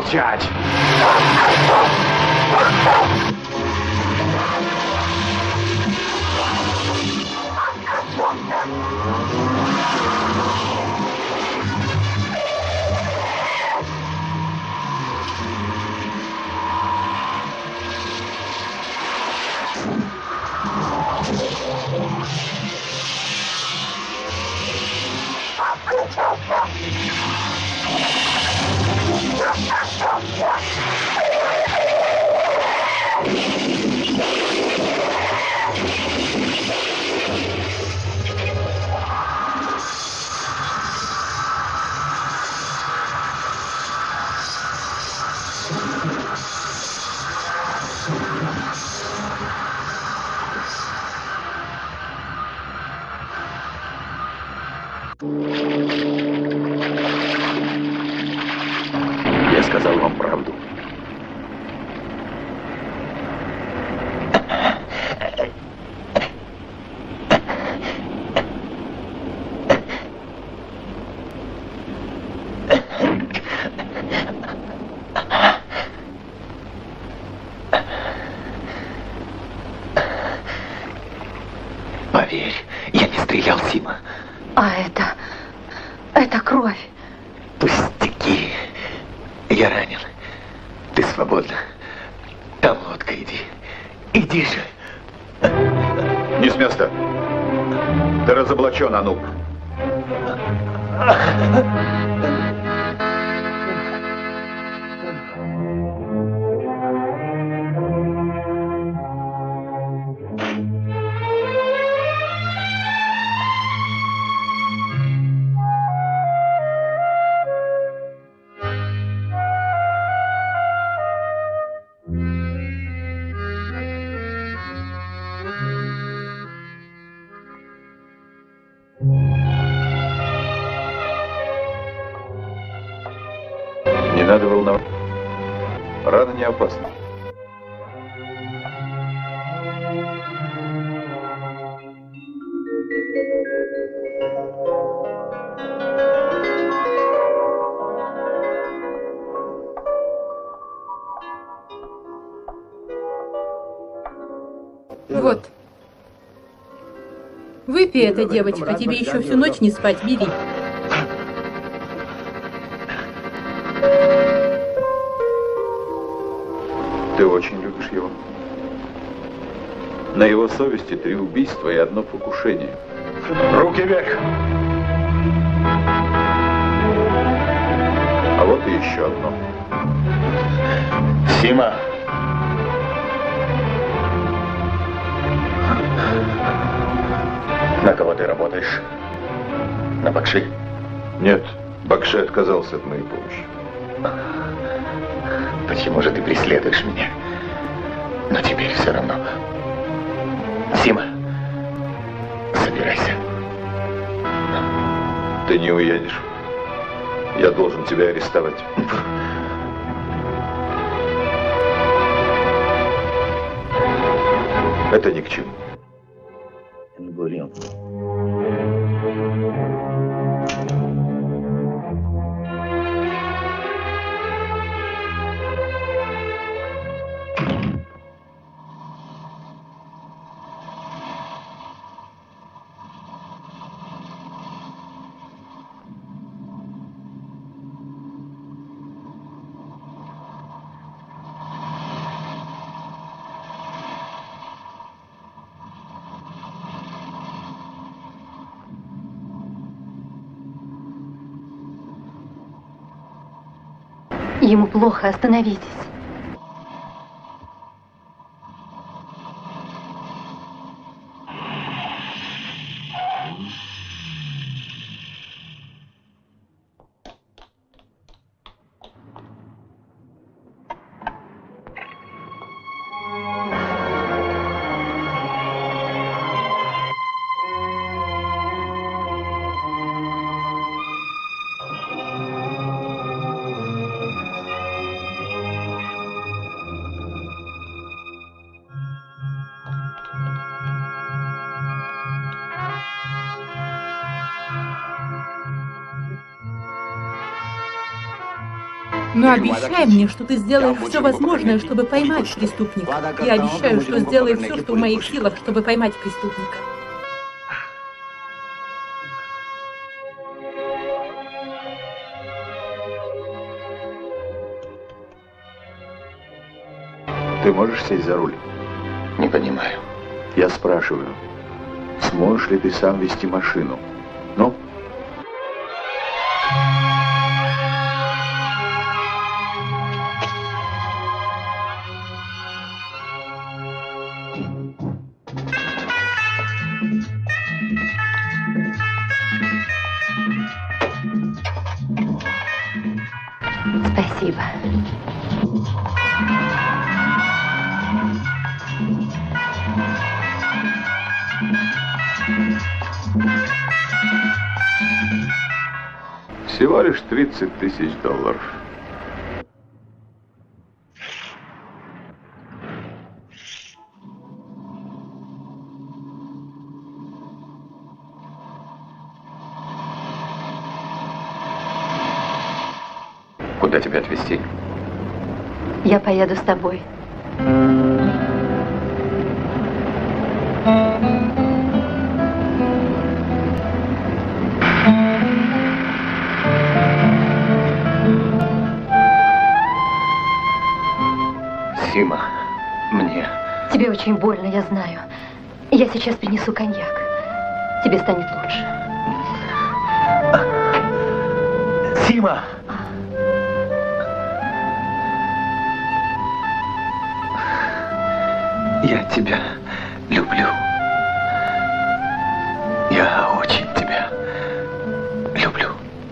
Молчать! Я сказал вам правду. Поверь, я не стрелял, Сима. А это... это кровь. Пустяки. Я ранен. Ты свободна. Там лодка, иди. Иди же. Не с места. Ты разоблачен, Ануб. Не надо волноваться. Рана не опасна. Вот. Выпей это, девочка, тебе еще всю ночь не спать, бери. Ты очень любишь его. На его совести три убийства и одно покушение. Руки вверх! А вот и еще одно. Сима! На кого ты работаешь? На Бакши? Нет, Бакши отказался от моей помощи. Почему же ты преследуешь меня? Но теперь все равно. Сима, собирайся. Ты не уедешь. Я должен тебя арестовать. Это ни к чему. Ему плохо, остановитесь. Но обещай мне, что ты сделаешь все возможное, чтобы поймать преступника. Я обещаю, что сделаю все, что в моих силах, чтобы поймать преступника. Ты можешь сесть за руль? Не понимаю. Я спрашиваю, сможешь ли ты сам вести машину? Ну? Спасибо. Всего лишь тридцать тысяч долларов. Куда тебя отвезти? Я поеду с тобой. Сима, мне... Тебе очень больно, я знаю. Я сейчас принесу коньяк. Тебе станет лучше. Сима! Я тебя люблю. Я очень тебя люблю.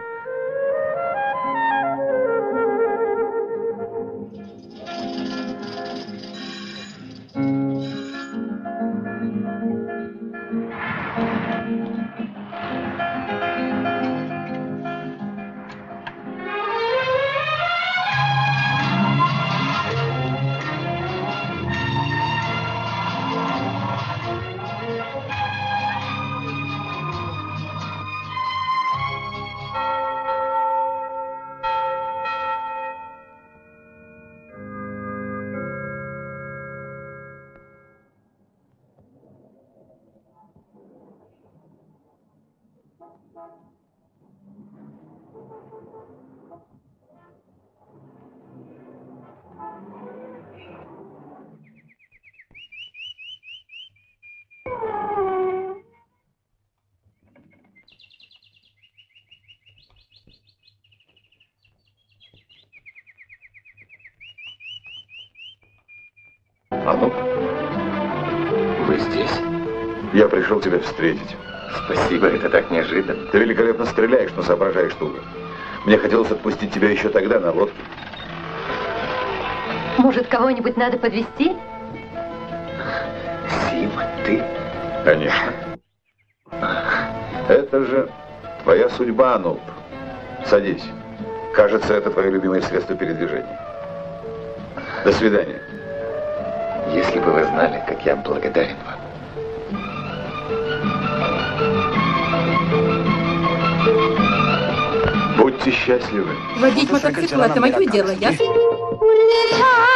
Алло? Вы здесь? Я пришел тебя встретить. Спасибо, это так неожиданно. Ты великолепно стреляешь, но соображаешь туго. Мне хотелось отпустить тебя еще тогда на лодке. Может, кого-нибудь надо подвезти? Сима, ты? Конечно. Это же твоя судьба, Нуп. Садись. Кажется, это твое любимое средство передвижения. До свидания. Если бы вы знали, как я благодарен вам. Будьте счастливы. Водить мотоцикл – это мое дело, ясно?